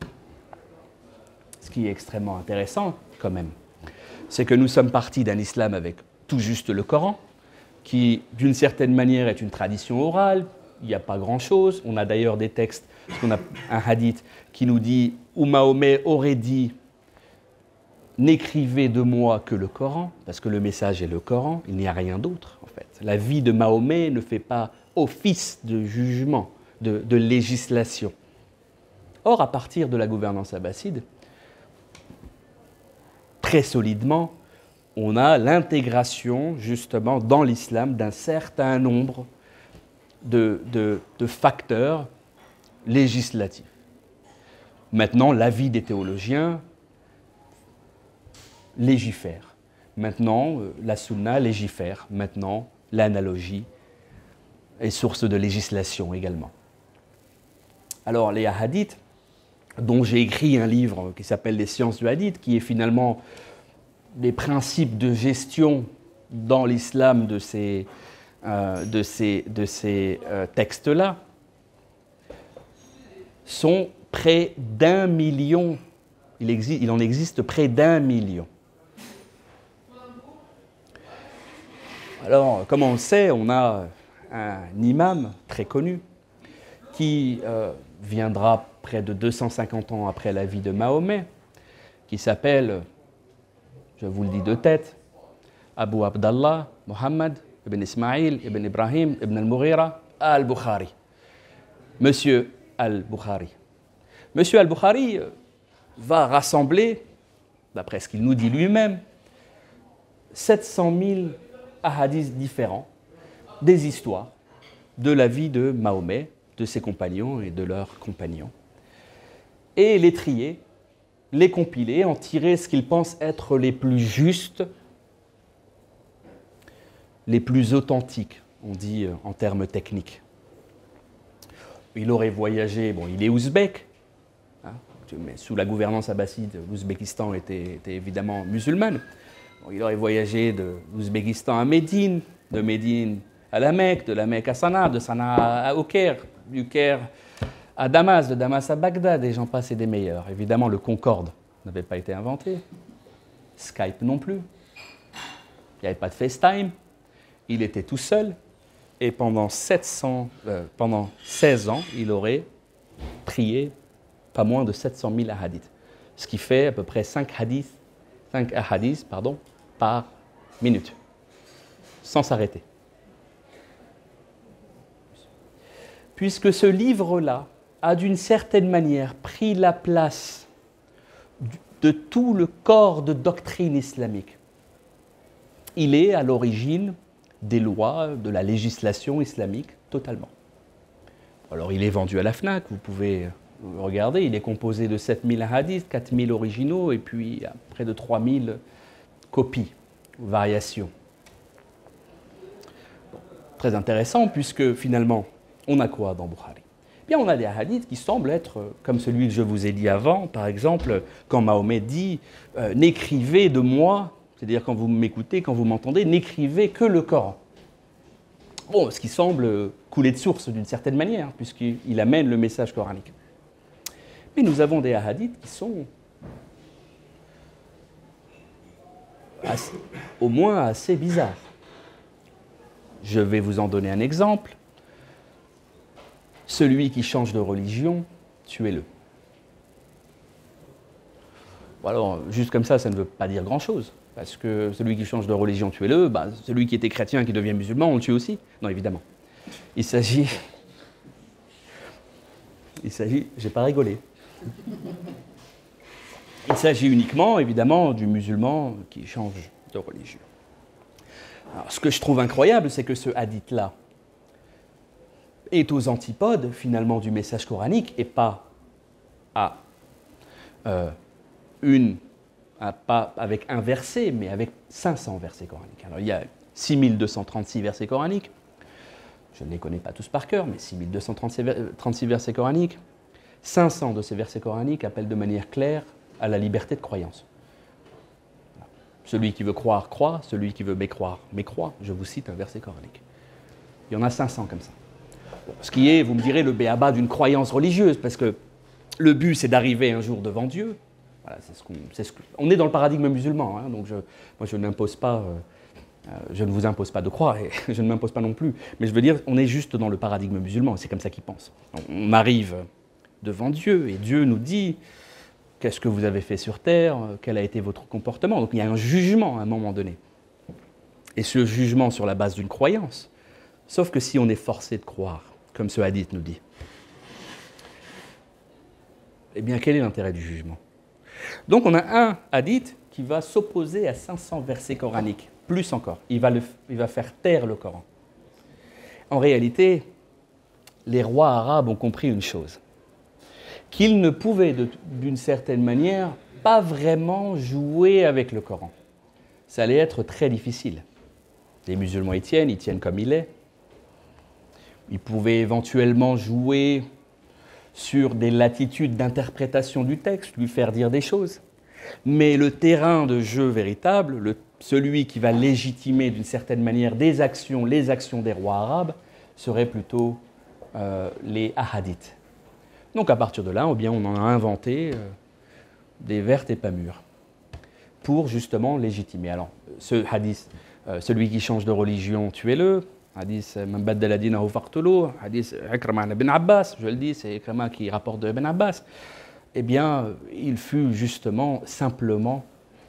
Ce qui est extrêmement intéressant quand même, c'est que nous sommes partis d'un islam avec tout juste le Coran, qui d'une certaine manière est une tradition orale, il n'y a pas grand-chose. On a d'ailleurs des textes, on a un hadith qui nous dit où Mahomet aurait dit « N'écrivez de moi que le Coran », parce que le message est le Coran, il n'y a rien d'autre en fait. La vie de Mahomet ne fait pas office de jugement, de législation. Or, à partir de la gouvernance abbasside, très solidement, on a l'intégration justement dans l'islam d'un certain nombre de facteurs législatifs. Maintenant, l'avis des théologiens légifère. Maintenant, la sunna légifère. Maintenant, l'analogie est source de législation également. Alors, les hadiths, dont j'ai écrit un livre qui s'appelle « Les sciences du hadith », qui est finalement des principes de gestion dans l'islam de ces textes-là, sont près d'1 million. Il en existe près d'1 million. Alors, comme on le sait, on a un imam très connu qui viendra près de 250 ans après la vie de Mahomet, qui s'appelle, je vous le dis de tête, Abu Abdallah Muhammad ibn Ismail ibn Ibrahim ibn al-Mughira al-Bukhari. Monsieur al-Bukhari. Monsieur al-Bukhari va rassembler, d'après ce qu'il nous dit lui-même, 700 000 hadiths différents, des histoires de la vie de Mahomet, de ses compagnons et de leurs compagnons, et les trier, les compiler, en tirer ce qu'il pense être les plus justes, les plus authentiques, on dit en termes techniques. Il aurait voyagé, bon, il est ouzbek, hein, mais sous la gouvernance abbasside, l'Ouzbékistan était évidemment musulmane. Bon, il aurait voyagé de l'Ouzbékistan à Médine, de Médine à la Mecque, de la Mecque à Sanaa, de Sanaa au Caire, du Caire à Damas, de Damas à Bagdad, et j'en passe et des meilleurs. Évidemment, le Concorde n'avait pas été inventé, Skype non plus, il n'y avait pas de FaceTime, il était tout seul, et pendant 16 ans, il aurait prié pas moins de 700 000 hadiths, ce qui fait à peu près 5 hadiths par minute, sans s'arrêter. Puisque ce livre-là a d'une certaine manière pris la place de tout le corps de doctrine islamique. Il est à l'origine des lois, de la législation islamique, totalement. Alors il est vendu à la FNAC, vous pouvez regarder, il est composé de 7000 hadiths, 4000 originaux et puis près de 3000 copies, variations. Très intéressant puisque finalement, on a quoi dans Bukhari? Bien, on a des hadiths qui semblent être comme celui que je vous ai dit avant, par exemple, quand Mahomet dit « N'écrivez de moi », c'est-à-dire quand vous m'écoutez, quand vous m'entendez, n'écrivez que le Coran. Bon, ce qui semble couler de source d'une certaine manière, puisqu'il amène le message coranique. Mais nous avons des hadiths qui sont au moins assez bizarres. Je vais vous en donner un exemple. Celui qui change de religion, tuez-le. Bon alors, juste comme ça ne veut pas dire grand-chose. Parce que celui qui change de religion, tuez-le. Celui qui était chrétien, qui devient musulman, on le tue aussi. Non, évidemment. Il s'agit, j'ai pas rigolé. Il s'agit uniquement, évidemment, du musulman qui change de religion. Alors, ce que je trouve incroyable, c'est que ce hadith-là est aux antipodes, finalement, du message coranique et pas pas avec un verset, mais avec 500 versets coraniques. Alors, il y a 6236 versets coraniques. Je ne les connais pas tous par cœur, mais 6236 versets coraniques. 500 de ces versets coraniques appellent de manière claire à la liberté de croyance. Celui qui veut croire, croit. Celui qui veut mécroire, mécroit. Je vous cite un verset coranique. Il y en a 500 comme ça. Bon, ce qui est, vous me direz, le b.a.-ba d'une croyance religieuse, parce que le but, c'est d'arriver un jour devant Dieu. Voilà, on est dans le paradigme musulman, hein, donc moi je n'impose pas, je ne vous impose pas de croire, et je ne m'impose pas non plus, mais je veux dire, on est juste dans le paradigme musulman, c'est comme ça qu'ils pensent. On arrive devant Dieu, et Dieu nous dit, qu'est-ce que vous avez fait sur terre, quel a été votre comportement, donc il y a un jugement à un moment donné. Et ce jugement sur la base d'une croyance, sauf que si on est forcé de croire, comme ce hadith nous dit, eh bien quel est l'intérêt du jugement ? Donc on a un hadith qui va s'opposer à 500 versets coraniques, plus encore. Il va faire taire le Coran. En réalité, les rois arabes ont compris une chose, qu'ils ne pouvaient d'une certaine manière pas vraiment jouer avec le Coran. Ça allait être très difficile. Les musulmans ils tiennent comme il est. Ils pouvaient éventuellement jouer sur des latitudes d'interprétation du texte, lui faire dire des choses. Mais le terrain de jeu véritable, celui qui va légitimer d'une certaine manière les actions des rois arabes, serait plutôt les hadiths. Donc à partir de là, eh bien, on en a inventé des vertes et pas mûres pour justement légitimer. Alors ce hadith, celui qui change de religion, tuez-le. Hadith Man baddala dinahu faqtuluh, hadith Ikrama ibn Abbas, je le dis, c'est Ikrama qui rapporte de Ibn Abbas. Eh bien, il fut justement simplement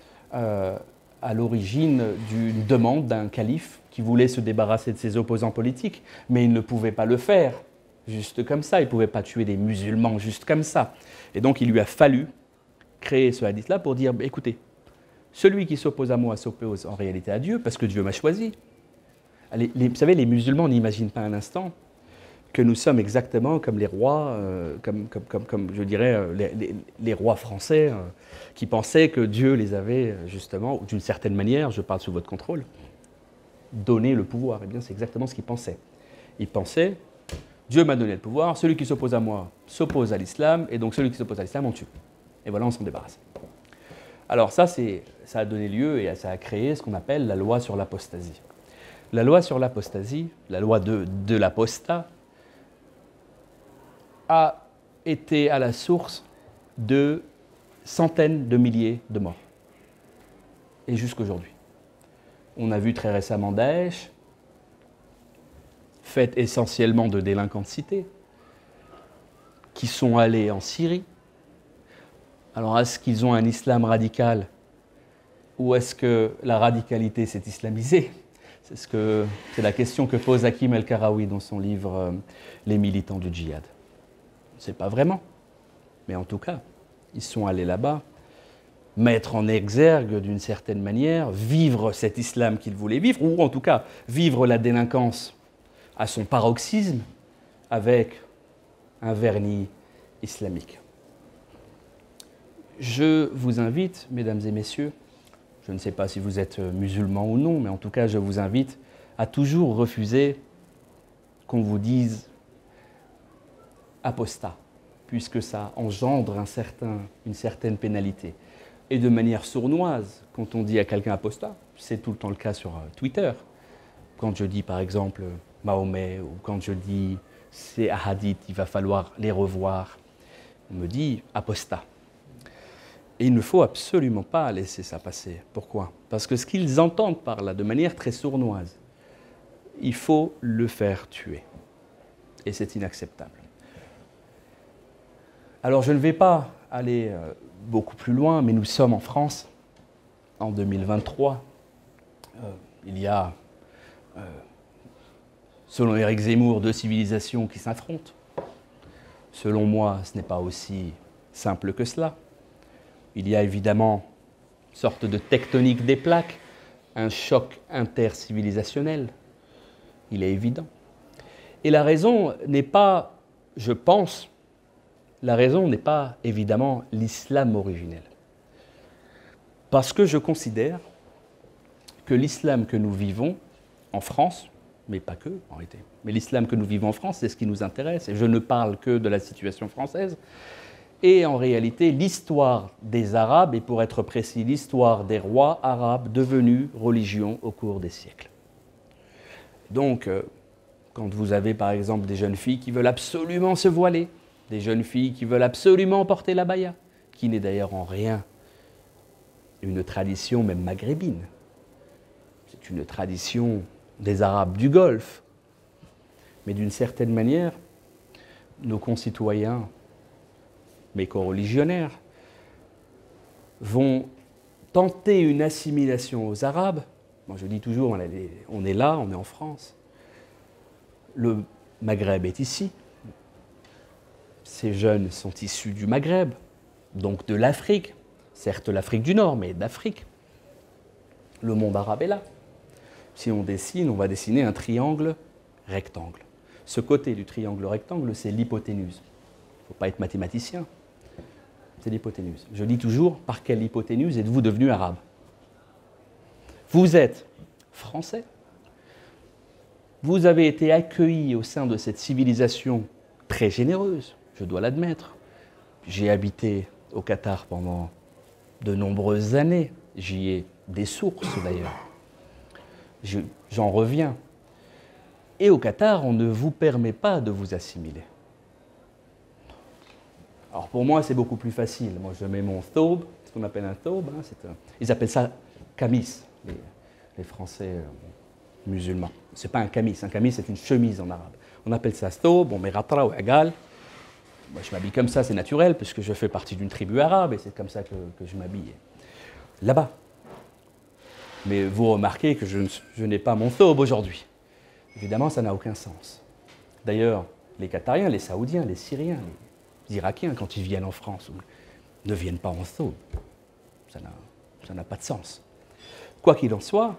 à l'origine d'une demande d'un calife qui voulait se débarrasser de ses opposants politiques, mais il ne pouvait pas le faire juste comme ça, il ne pouvait pas tuer des musulmans juste comme ça. Et donc il lui a fallu créer ce hadith-là pour dire, écoutez, celui qui s'oppose à moi s'oppose en réalité à Dieu, parce que Dieu m'a choisi. Vous savez, les musulmans n'imaginent pas un instant que nous sommes exactement comme les rois, comme je dirais, les rois français qui pensaient que Dieu les avait justement, d'une certaine manière, je parle sous votre contrôle, donné le pouvoir. Eh bien, c'est exactement ce qu'ils pensaient. Ils pensaient, Dieu m'a donné le pouvoir, celui qui s'oppose à moi s'oppose à l'islam, et donc celui qui s'oppose à l'islam, on tue. Et voilà, on s'en débarrasse. Alors ça a donné lieu et ça a créé ce qu'on appelle la loi sur l'apostasie. La loi sur l'apostasie, la loi de l'apostat, a été à la source de centaines de milliers de morts. Et jusqu'aujourd'hui. On a vu très récemment Daesh, fait essentiellement de délinquants de cité, qui sont allés en Syrie. Alors, est-ce qu'ils ont un islam radical ou est-ce que la radicalité s'est islamisée? C'est la question que pose Hakim El-Karaoui dans son livre Les militants du djihad. On ne sait pas vraiment, mais en tout cas, ils sont allés là-bas, mettre en exergue d'une certaine manière, vivre cet islam qu'ils voulaient vivre, ou en tout cas vivre la délinquance à son paroxysme avec un vernis islamique. Je vous invite, mesdames et messieurs, je ne sais pas si vous êtes musulmans ou non, mais en tout cas je vous invite à toujours refuser qu'on vous dise apostat, puisque ça engendre une certaine pénalité. Et de manière sournoise, quand on dit à quelqu'un apostat, c'est tout le temps le cas sur Twitter. Quand je dis par exemple Mahomet, ou quand je dis ces hadiths, il va falloir les revoir, on me dit apostat. Et il ne faut absolument pas laisser ça passer. Pourquoi? Parce que ce qu'ils entendent par là, de manière très sournoise, il faut le faire tuer. Et c'est inacceptable. Alors je ne vais pas aller beaucoup plus loin, mais nous sommes en France, en 2023. Il y a, selon Éric Zemmour, deux civilisations qui s'affrontent. Selon moi, ce n'est pas aussi simple que cela. Il y a évidemment une sorte de tectonique des plaques, un choc intercivilisationnel. Il est évident. Et la raison n'est pas, je pense, la raison n'est pas évidemment l'islam originel. Parce que je considère que l'islam que nous vivons en France, mais pas que en réalité, mais l'islam que nous vivons en France, c'est ce qui nous intéresse, et je ne parle que de la situation française, et en réalité l'histoire des Arabes, et pour être précis, l'histoire des rois arabes devenus religion au cours des siècles. Donc, quand vous avez par exemple des jeunes filles qui veulent absolument se voiler, des jeunes filles qui veulent absolument porter la baya, qui n'est d'ailleurs en rien une tradition même maghrébine, c'est une tradition des Arabes du Golfe, mais d'une certaine manière, nos concitoyens, mes coreligionnaires, vont tenter une assimilation aux Arabes. Moi je dis toujours, on est là, on est en France. Le Maghreb est ici. Ces jeunes sont issus du Maghreb, donc de l'Afrique. Certes l'Afrique du Nord, mais d'Afrique. Le monde arabe est là. Si on dessine, on va dessiner un triangle rectangle. Ce côté du triangle rectangle, c'est l'hypoténuse. Il ne faut pas être mathématicien. C'est l'hypoténuse. Je dis toujours, par quelle hypoténuse êtes-vous devenu arabe? Vous êtes français. Vous avez été accueillis au sein de cette civilisation très généreuse, je dois l'admettre. J'ai habité au Qatar pendant de nombreuses années. J'y ai des sources d'ailleurs. J'en reviens. Et au Qatar, on ne vous permet pas de vous assimiler. Alors pour moi, c'est beaucoup plus facile. Moi, je mets mon thobe, ce qu'on appelle un thobe. Ils appellent ça kamis, les Français musulmans. Ce n'est pas un kamis. Un kamis, c'est une chemise en arabe. On appelle ça thobe, on met ratra ou agal. Moi, je m'habille comme ça, c'est naturel, puisque je fais partie d'une tribu arabe, et c'est comme ça que je m'habille. Là-bas. Mais vous remarquez que je n'ai pas mon thobe aujourd'hui. Évidemment, ça n'a aucun sens. D'ailleurs, les Qatariens, les Saoudiens, les Syriens, les Irakiens, quand ils viennent en France, ne viennent pas en thobe. Ça n'a pas de sens. Quoi qu'il en soit,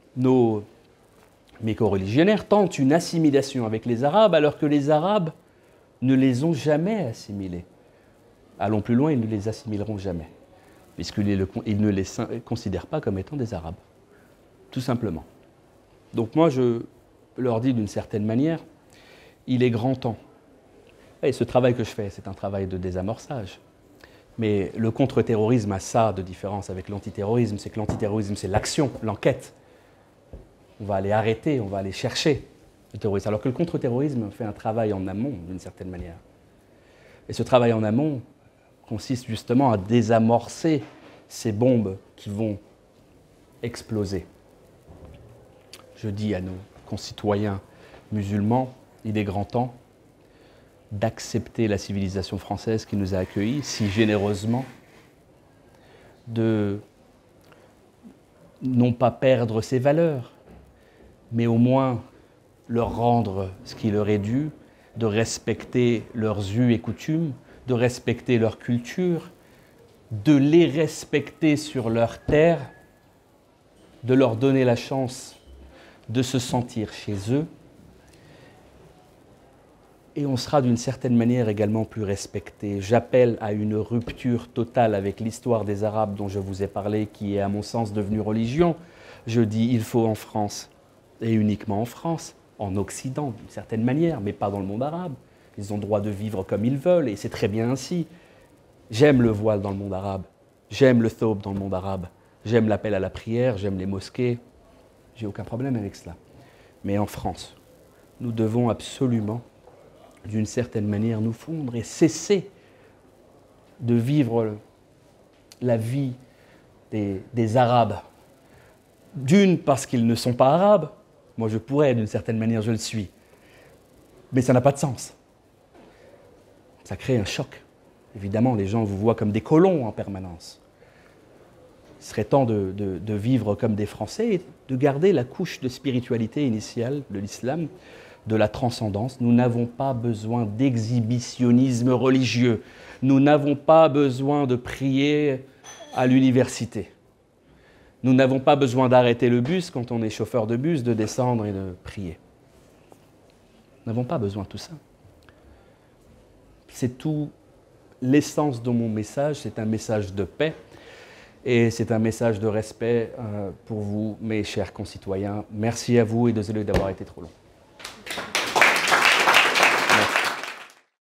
mes coreligionnaires tentent une assimilation avec les Arabes, alors que les Arabes ne les ont jamais assimilés. Allons plus loin, ils ne les assimileront jamais, puisqu'ils ne les considèrent pas comme étant des Arabes, tout simplement. Donc moi, je leur dis d'une certaine manière, il est grand temps. Et ce travail que je fais, c'est un travail de désamorçage. Mais le contre-terrorisme a ça de différence avec l'antiterrorisme, c'est que l'antiterrorisme, c'est l'action, l'enquête. On va aller arrêter, on va aller chercher le terrorisme, alors que le contre-terrorisme fait un travail en amont, d'une certaine manière. Et ce travail en amont consiste justement à désamorcer ces bombes qui vont exploser. Je dis à nos concitoyens musulmans, il est grand temps d'accepter la civilisation française qui nous a accueillis si généreusement, de non pas perdre ses valeurs, mais au moins leur rendre ce qui leur est dû, de respecter leurs us et coutumes, de respecter leur culture, de les respecter sur leur terre, de leur donner la chance de se sentir chez eux. Et on sera d'une certaine manière également plus respecté. J'appelle à une rupture totale avec l'histoire des Arabes dont je vous ai parlé, qui est à mon sens devenue religion. Je dis il faut en France, et uniquement en France, en Occident d'une certaine manière, mais pas dans le monde arabe. Ils ont le droit de vivre comme ils veulent, et c'est très bien ainsi. J'aime le voile dans le monde arabe, j'aime le thobe dans le monde arabe, j'aime l'appel à la prière, j'aime les mosquées, j'ai aucun problème avec cela. Mais en France, nous devons absolument, d'une certaine manière, nous fondre et cesser de vivre la vie des Arabes. D'une, parce qu'ils ne sont pas arabes, moi je pourrais, d'une certaine manière, je le suis, mais ça n'a pas de sens. Ça crée un choc. Évidemment, les gens vous voient comme des colons en permanence. Il serait temps de vivre comme des Français et de garder la couche de spiritualité initiale de l'islam, de la transcendance. Nous n'avons pas besoin d'exhibitionnisme religieux. Nous n'avons pas besoin de prier à l'université. Nous n'avons pas besoin d'arrêter le bus quand on est chauffeur de bus, de descendre et de prier. Nous n'avons pas besoin de tout ça. C'est tout l'essence de mon message, c'est un message de paix et c'est un message de respect pour vous, mes chers concitoyens. Merci à vous et désolé d'avoir été trop long.